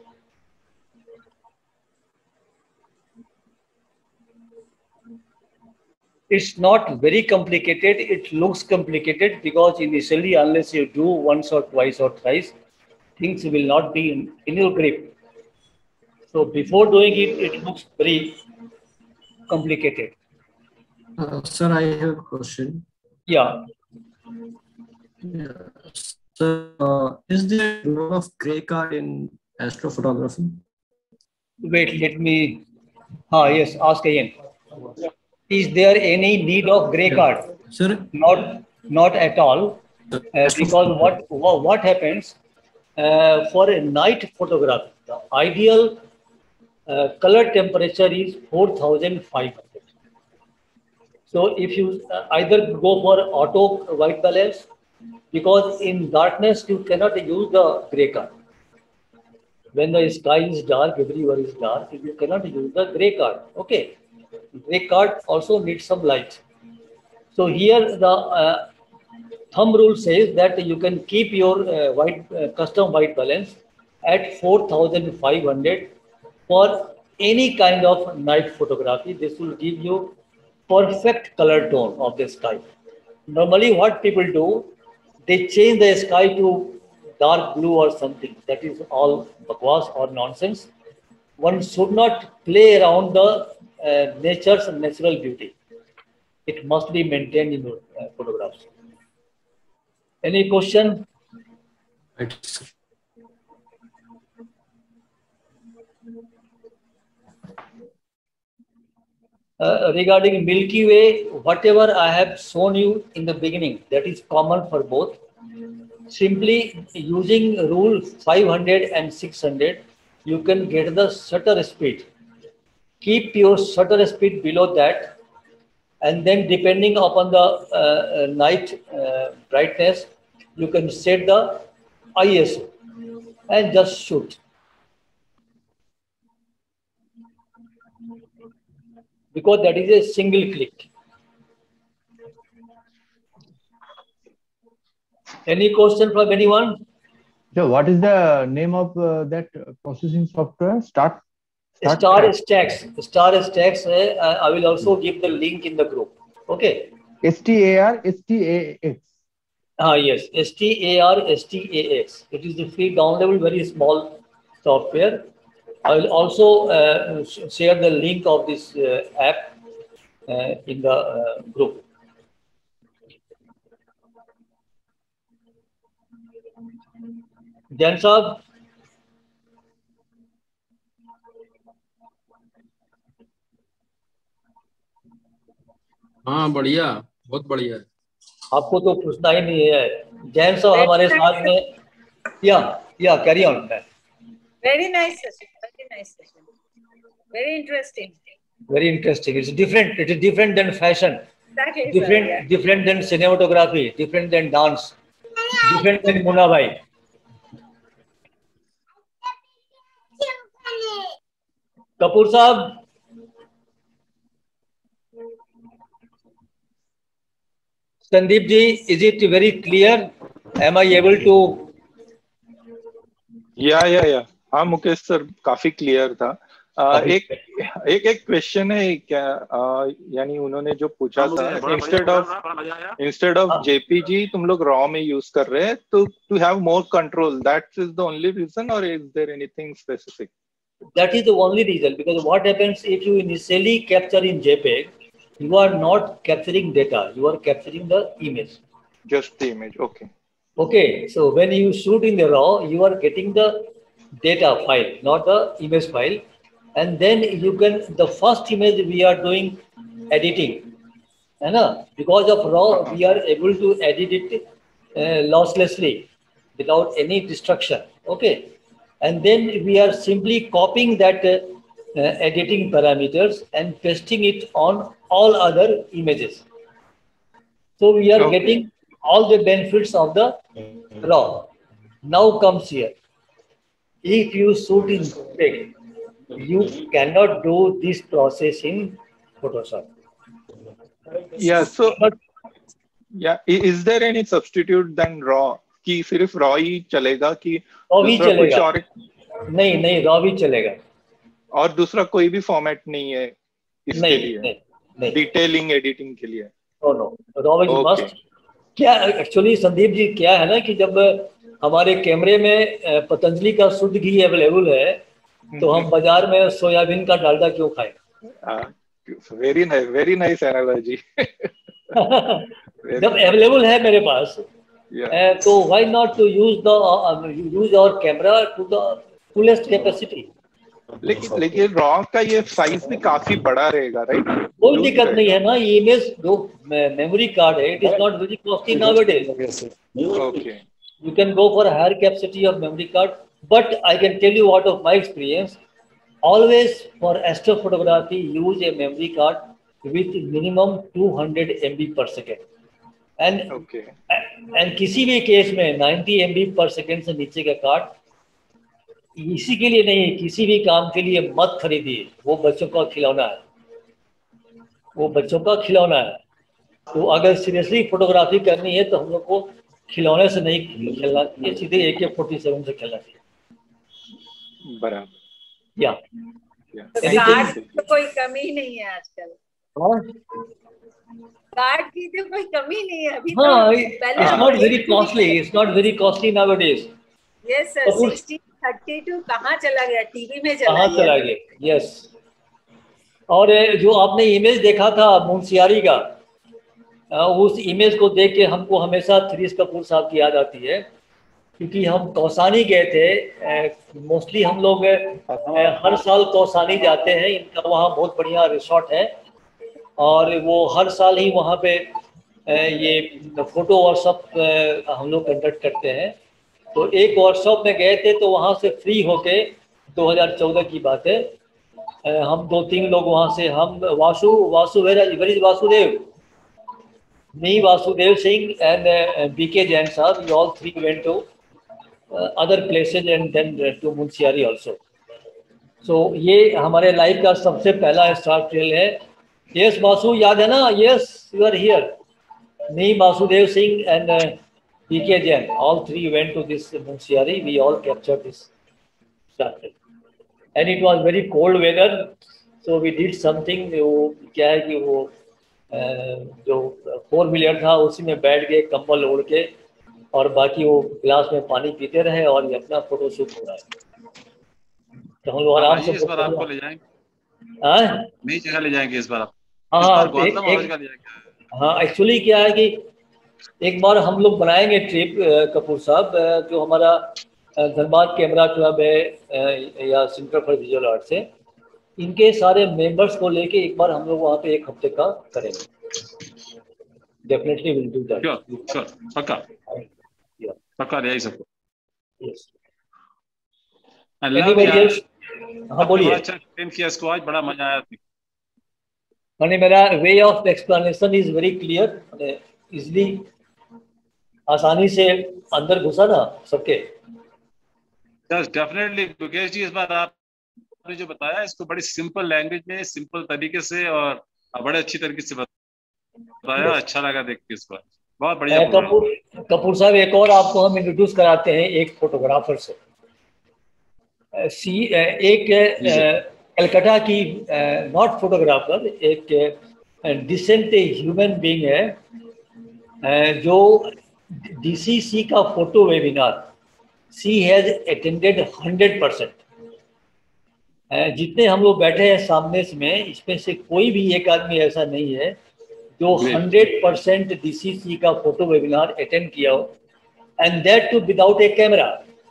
It's not very complicated. It looks complicated because initially, unless you do once or twice or thrice, things will not be in, in your grip. So before doing it, it looks very complicated. Uh, sir, I have a question. Yeah. Yeah. So, uh, is there a role of gray card in astrophotography? Wait, let me. Ah, yes, ask again. Is there any need of gray card? Sir, Not, not at all. Uh, because what, what, what happens uh, for a night photograph, the ideal uh, color temperature is four thousand five hundred. So if you uh, either go for auto white balance, because in darkness you cannot use the gray card. When the sky is dark, everywhere is dark, you cannot use the gray card. Okay. Gray card also needs some light. So here the uh, thumb rule says that you can keep your uh, white uh, custom white balance at four thousand five hundred for any kind of night photography. This will give you perfect color tone of the sky. Normally what people do, they change the sky to dark blue or something. That is all bakwas or nonsense. One should not play around the uh, nature's natural beauty. It must be maintained in your uh, photographs. Any question? Right. Uh, regarding Milky Way, whatever I have shown you in the beginning, that is common for both. Simply using rule five hundred and six hundred, you can get the shutter speed. Keep your shutter speed below that, and then depending upon the uh, night uh, brightness, you can set the I S O and just shoot. Because that is a single click. Any question from anyone? So what is the name of uh, that processing software? Start. Star Start Stacks. Star Stacks. Uh, I will also give the link in the group. Okay. S T A R S T A X. Ah yes, S T A R S T A X. It is the free downloadable, very small software. I will also uh, share the link of this uh, app uh, in the uh, group. Jan Saab. हाँ बढ़िया, बहुत बढ़िया। आपको तो पूछना ही नहीं है। जैन साहब हमारे साथ में, या या carry on. Very nice session. Very nice session. Very interesting. Very interesting. It's different. It is different than fashion. Exactly. Different, sir, yeah. different than cinematography. Different than dance. Different than Munna Bhai. Kapoor साहब, Sandeep ji, is it very clear? Am I able to? या या या हाँ Mukesh sir, काफी clear था। आ, एक एक एक क्वेश्चन है क्या, आ, यानी उन्होंने जो पूछा था, instead of instead of JPG तुम लोग रॉ में यूज कर रहे हैं, तो to have more control, that is the only reason, और is there anything specific? That is the only reason, because what happens if you initially capture in JPEG, you are not capturing data, you are capturing the image. Just the image, okay. Okay, so when you shoot in the RAW, you are getting the data file, not the image file. And then you can, the first image we are doing editing. And, uh, because of RAW, uh-huh. we are able to edit it uh, losslessly, without any destruction. Okay. And then we are simply copying that uh, uh, editing parameters and pasting it on all other images. So we are okay. getting all the benefits of the RAW. Now comes here. If you shoot in JPEG, you cannot do this process in Photoshop. Yeah, so but, yeah, is there any substitute than RAW? कि सिर्फ raw ही चलेगा कि raw ही चलेगा? और... नहीं नहीं, raw भी चलेगा, और दूसरा कोई भी फॉर्मेट नहीं है इसके नहीं, लिए? नहीं, नहीं। डिटेलिंग एडिटिंग के लिए? No no, raw is must. क्या एक्चुअली संदीप जी क्या है ना कि जब हमारे कैमरे में पतंजलि का शुद्ध घी अवेलेबल है, तो हम बाजार में सोयाबीन का डालडा क्यों खाएं? Very nice, very nice analogy. जब अवेलेबल है मेरे पास, Yeah. Uh, so why not to use the uh, use our camera to the fullest capacity? लेकिन लेकिन रॉ का ये साइज भी काफी बड़ा रहेगा, राइट? कोई दिक्कत नहीं है ना, ये इमेज जो मेमोरी कार्ड है, it is not very costly nowadays. Okay. You can go for a higher capacity of memory card, but I can tell you out of my experience, always for astrophotography use a memory card with minimum two hundred M B per second. And okay. and किसी भी case में ninety M B per second से नीचे का card इसी के लिए नहीं, किसी भी काम के लिए मत खरीदिए, वो बच्चों का खिलौना है, वो बच्चों का खिलौना है। तो अगर सीरियसली फोटोग्राफी करनी है तो हम लोग को खिलौने से नहीं खेलना चाहिए, सीधे ए के फोर्टी सेवन से खेलना चाहिए। बराबर। या कार्ड तो कोई कमी नहीं है आजकल, कार्ड की तो कोई कमी नहीं है अभी। हाँ, it's not very costly, it's not very costly nowadays. Yes sir, sixteen thirty-two कहाँ चला गया, टीवी में चला गया। कहाँ चला गया, yes. और जो आपने इमेज देखा था मुंशियारी का, उस इमेज को देख के हमको हमेशा थ्रीस कपूर साहब की याद आती है, क्योंकि हम कौसानी गए थे। मोस्टली हम लोग हर साल कौसानी जाते हैं, इनका वहाँ बहुत बढ़िया रिसोर्ट है, और वो हर साल ही वहाँ पे ये फोटो वर्कशॉप हम लोग कंडक्ट करते हैं। तो एक वर्कशॉप में गए थे, तो वहाँ से फ्री होके दो हज़ार चौदह की बात है, हम दो तीन लोग वहाँ से, हम Vasu Vasu very Vasudev me Vasudev Singh and uh, B K Jain sir, we all three went to uh, other places and then uh, to Munsiari also. So ये हमारे लाइफ का सबसे पहला स्टार ट्रेल है। Yes Vasu, याद है ना? Yes, you are here. Me Vasudev Singh and uh, B K Jain, all three went to this Munsiari. We all captured this star trail, and it was very cold weather, so we did something. वो क्या है कि वो जो four wheeler था उसी में बैठ गए कंबल ओढ़ के, और बाकी वो गिलास में पानी पीते रहे, और ये अपना फोटो शूट हो रहा है। तो हम लोग आराम से इस बार आपको ले जाएंगे, हाँ नई जगह ले जाएंगे इस बार आप। हाँ हाँ हाँ एक्चुअली क्या है कि एक बार हम लोग बनाएंगे ट्रिप कपूर साहब, जो हमारा धनबाद कैमरा क्लब है या सेंटर फॉर विजुअल आर्ट से, इनके सारे मेंबर्स को लेके एक बार हम लोग वहाँ पे एक हफ्ते का करेंगे। Definitely will do that. Sure sure, पक्का पक्का ले आई सबको। Yes anybody else? हाँ बोलिए। अच्छा एक्सप्लेन किया इसको, आज बड़ा मजा आया। मैंने मेरा way of explanation is very clear, easily आसानी से अंदर घुसा ना सबके। यस डेफिनेटली मुकेश जी, इस बार आप आपने जो बताया इसको बड़ी सिंपल लैंग्वेज में, सिंपल तरीके से और बड़े अच्छी तरीके से बताया। अच्छा लगा देख के इसको, बहुत बढ़िया। कपूर कपूर साहब, एक और आपको हम इंट्रोड्यूस कराते हैं एक फोटोग्राफर से। सी एक कलकत्ता की नॉट फोटोग्राफर, एक डिसेंट ह्यूमन बीइंग है जो डीसीसी का photo webinar she has attended hundred percent. जितने हम लोग बैठे हैं सामने में, इसमें से कोई भी एक आदमी ऐसा नहीं है जो हंड्रेड परसेंट डीसीसी का फोटो वेबिनार अटेंड किया हो, and that too without a camera.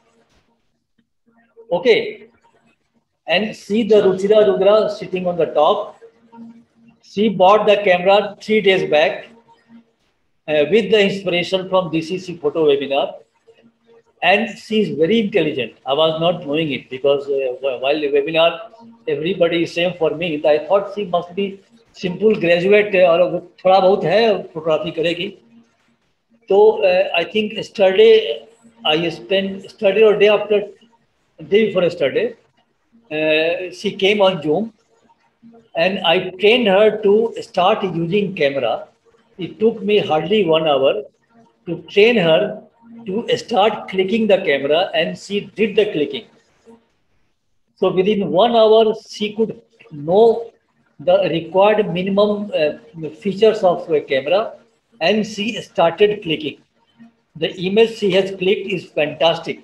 Okay, and see the Ruchira Rudra sitting on the top. She bought the camera three days back uh, with the inspiration from D C C photo webinar, and she is very intelligent. I was not knowing it because uh, while the webinar everybody is same for me, I thought she must be simple graduate और थोड़ा बहुत है photography करेगी. तो I think yesterday I spent yesterday or day after day before yesterday uh, she came on Zoom. And I trained her to start using camera. It took me hardly one hour to train her to start clicking the camera, and she did the clicking. So within one hour, she could know the required minimum uh, features of a camera, and she started clicking. The image she has clicked is fantastic.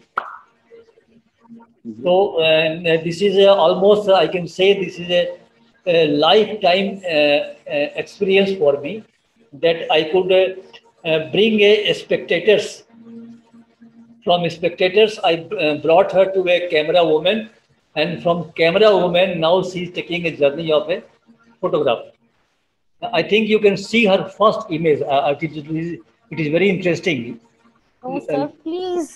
So uh, this is a, almost, uh, I can say this is a A lifetime uh, uh, experience for me, that I could uh, uh, bring a spectators. From spectators, I uh, brought her to a camera woman, and from camera woman, now she is taking a journey of a photographer. I think you can see her first image. Uh, it, is, it is very interesting. Oh, sir, please.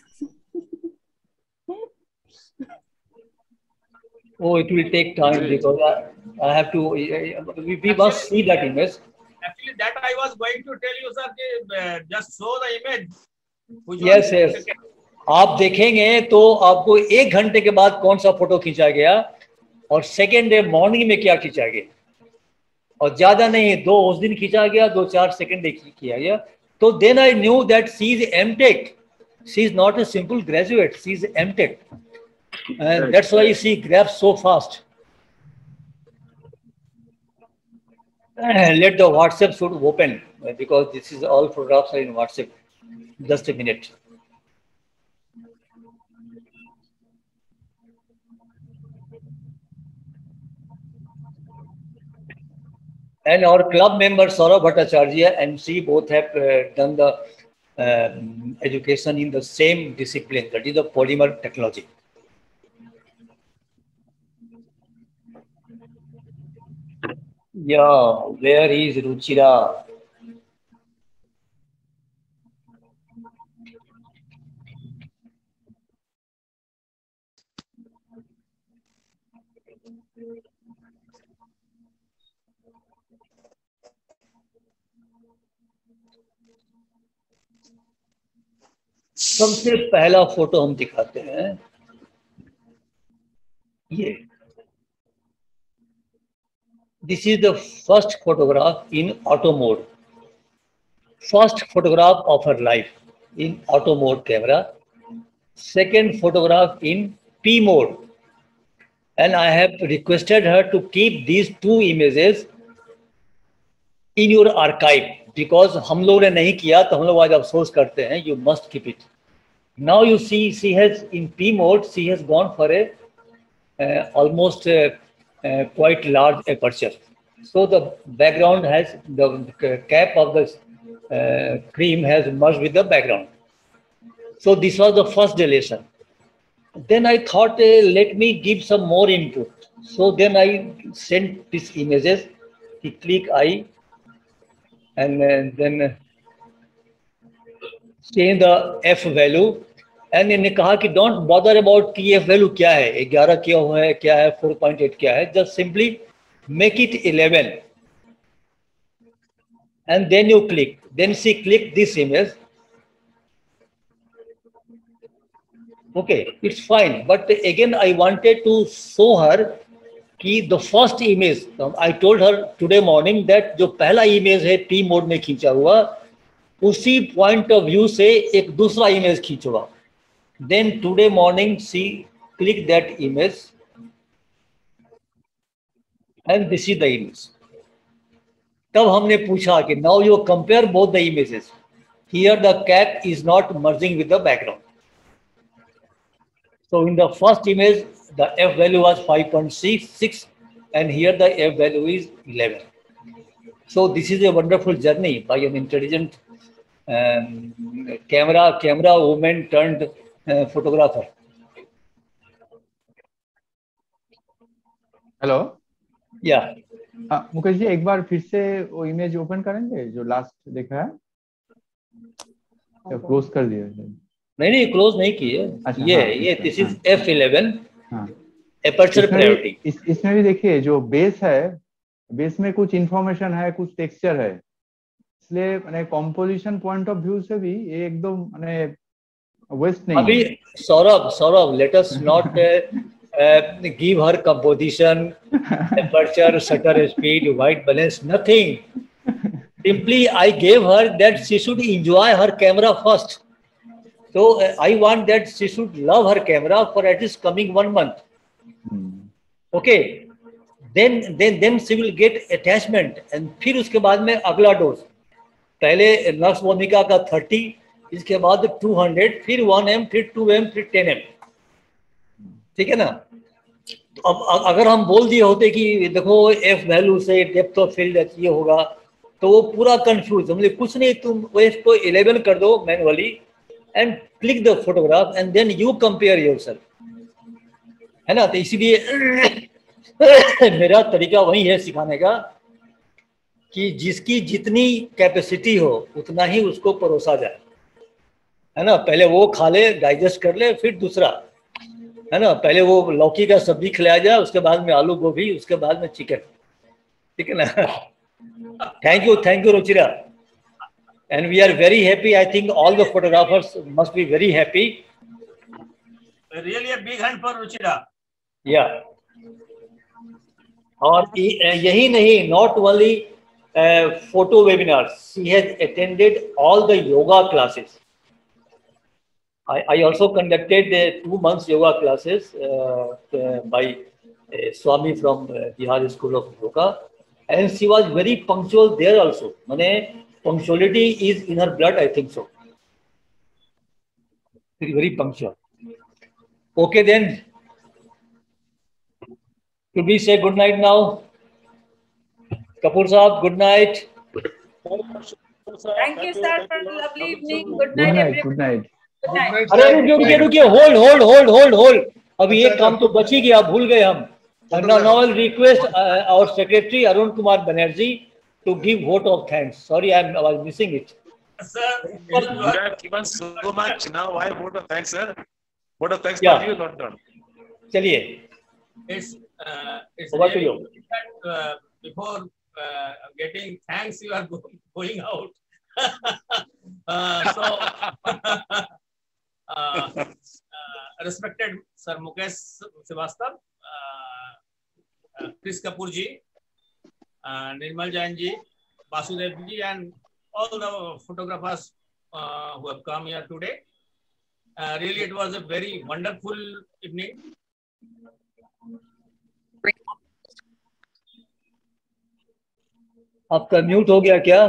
Oh, it will take time because I, I have to, we, we must see that image. Actually, that I was going to tell you, sir, uh, just show the image. Yes, yes. आप देखेंगे तो आपको एक घंटे के बाद कौन सा फोटो खींचा गया और सेकेंड डे मॉर्निंग में क्या खींचा गया, और ज्यादा नहीं, दो उस दिन खींचा गया, दो चार सेकेंड डे किया गया. तो then I knew that she is M Tech. She is not a simple graduate. She is M Tech. And right. That's why she grabs so fast. Uh, let the WhatsApp should open uh, because this is all photographs are in WhatsApp. Just a minute. And our club member Saurabh Bhattacharya and she both have uh, done the uh, education in the same discipline, that is the polymer technology. Yeah, where is Ruchira? सबसे पहला photo हम दिखाते हैं, ये. This is the first photograph in auto mode. First photograph of her life in auto mode camera. Second photograph in P mode. And I have requested her to keep these two images in your archive because हम लोग ने नहीं किया तो हम लोग आज अफसोस करते हैं. You must keep it. Now you see she has in P mode, she has gone for a uh, almost uh, Uh, quite large aperture. So the background has, the cap of the uh, cream has merged with the background. So this was the first dilation. Then I thought, uh, let me give some more input. So then I sent these images. He click I and uh, then uh, change the F value. And इन्हें कहा कि don't bother about T F value क्या है, ग्यारह क्या हुआ है, क्या है, four point eight क्या है, just simply make it eleven. And then you click. Then she clicked this image. Okay, it's fine. But again, I wanted to show her कि the first image, I told her today morning that जो पहला image है P mode में खींचा हुआ, उसी point of view से एक दूसरा इमेज खींचवा. Then today morning she click that image and this is the image. तब हमने पूछा कि now you compare both the images. Here the cat is not merging with the background. So in the first image, the F value was five point six and here the F value is eleven. So this is a wonderful journey by an intelligent um, camera camera woman turned uh, photographer. Hello. या मुकेश जी एक बार फिर से वो image open करेंगे जो last देखा है, close कर दिया. नहीं नहीं क्लोज नहीं किए. अच्छा, ये हाँ, ये दिस इज हाँ. एफ इलेवन हाँ. Aperture priority. इस, इसमें भी देखिए जो बेस है, बेस में कुछ इंफॉर्मेशन है, कुछ टेक्सचर है, इसलिए मैंने कंपोजिशन पॉइंट ऑफ व्यू से भी ये एकदम मैंने वेस्ट नहीं. अभी Saurabh Saurabh let us not give her composition, aperture, shutter speed, white balance, nothing. Simply I gave her that she should enjoy her camera first. So uh, I want that she should love her camera for at least coming one month. Hmm. Okay. Then then then she will get attachment and फिर उसके बाद में अगला dose. पहले nux vomica का thirty, इसके बाद two hundred, फिर वन एम, फिर टू एम, फिर टेन एम. ठीक है ना. तो अब अगर हम बोल दिए होते कि देखो एफ वैल्यू से डेप्थ ऑफ फील्ड ये होगा, तो वो पूरा कंफ्यूज. हमने कुछ नहीं, तुम एफ को इलेवन कर दो manually and click the photograph and then you compare yourself, है ना. तो इसीलिए मेरा तरीका वही है सिखाने का कि जिसकी जितनी कैपेसिटी हो उतना ही उसको परोसा जाए, है ना. पहले वो खा ले, डाइजेस्ट कर ले, फिर दूसरा, है ना. पहले वो लौकी का सब्जी खिलाया जाए, उसके बाद में आलू गोभी, उसके बाद में चिकन. ठीक है ना. Thank you thank you Ruchira. And we are very happy. I think all the photographers must be very happy. Really a big hand for Ruchira. Yeah. और यही नहीं, not only uh, photo webinars. She has attended all the yoga classes. I, I also conducted uh, two months yoga classes uh, uh, by uh, Swami from uh, Bihar School of Yoga, and she was very punctual there also. माने punctuality is in her blood, I think so. Very, very punctual. Okay then. Should we say good night now? Kapoor Saab, good night. Thank you, sir, for a lovely evening. Good Good night, night. everyone. Good night. Good night. अरे रुकिए रुकिए रुकिए, hold hold hold hold hold. अभी एक काम तो बच ही गया, भूल गए हम. Now, now I'll request uh, our secretary Arun Kumar Banerjee to give vote of thanks. Sorry, I'm, I was missing it. Sir, you have given so much. Now I vote of thanks, sir. Vote of thanks Yeah. for you, not done. चलिए. It's uh, it's Over to really you. that, uh, before uh, getting thanks, you are go going out. uh, so, uh, uh, respected Sir Mukesh Srivastava, uh, uh, Chris Kapoor ji, uh, Nirmal Jain ji, Vasudev ji, and all the photographers uh, who have come here today. Uh, really, it was a very wonderful evening. आपका mute हो गया क्या?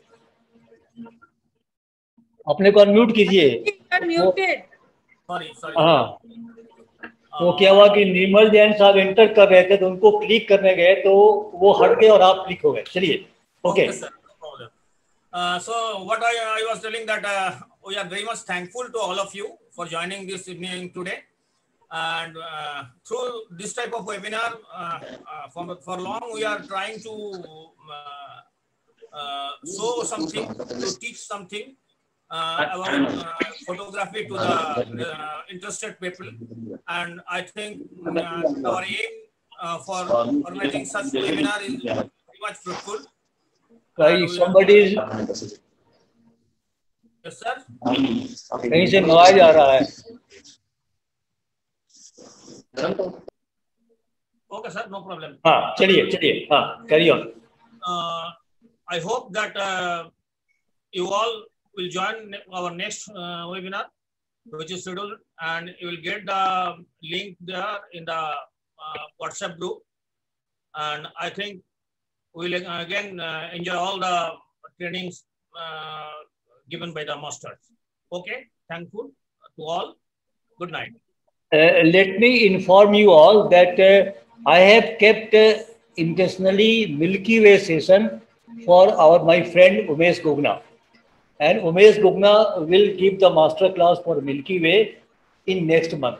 अपने को unmute कीजिए. Muted. Sorry, sorry. हाँ. वो क्या हुआ कि निर्मल जैन साहब एंटर कर रहे थे, तो उनको क्लिक करने गए तो वो हट गए और आप क्लिक हो गए. चलिए. Okay. Okay, sir. No problem. Uh, so what I, I was telling that uh, we are very much thankful to all of you for joining this evening today, and uh, through this type of webinar uh, uh, for, for long we are trying to uh, uh, show something, to teach something uh, about uh, photography to the uh, interested people, and I think uh, our aim uh, for organizing such webinar is very much fruitful. कहीं somebody is, yes sir, कहीं से noise आ रहा है. Okay, sir, no problem. हाँ चलिए चलिए हाँ carry on. Uh, I hope that uh, you all will join our next uh, webinar, which is scheduled, and you will get the link there in the uh, WhatsApp group. And I think we will again uh, enjoy all the trainings uh, given by the masters. Okay, thankful to all. Good night. Uh, let me inform you all that uh, I have kept uh, intentionally Milky Way session for our my friend Umesh Gugna, and Umesh Gugna will give the master class for Milky Way in next month.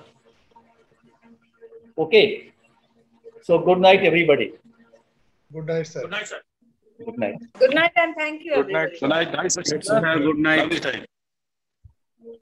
Okay, so good night everybody. Good night, sir. Good night, sir. Good night. Good night and thank you. Good night. everybody. Good night. Good night. Good night. Lovely time.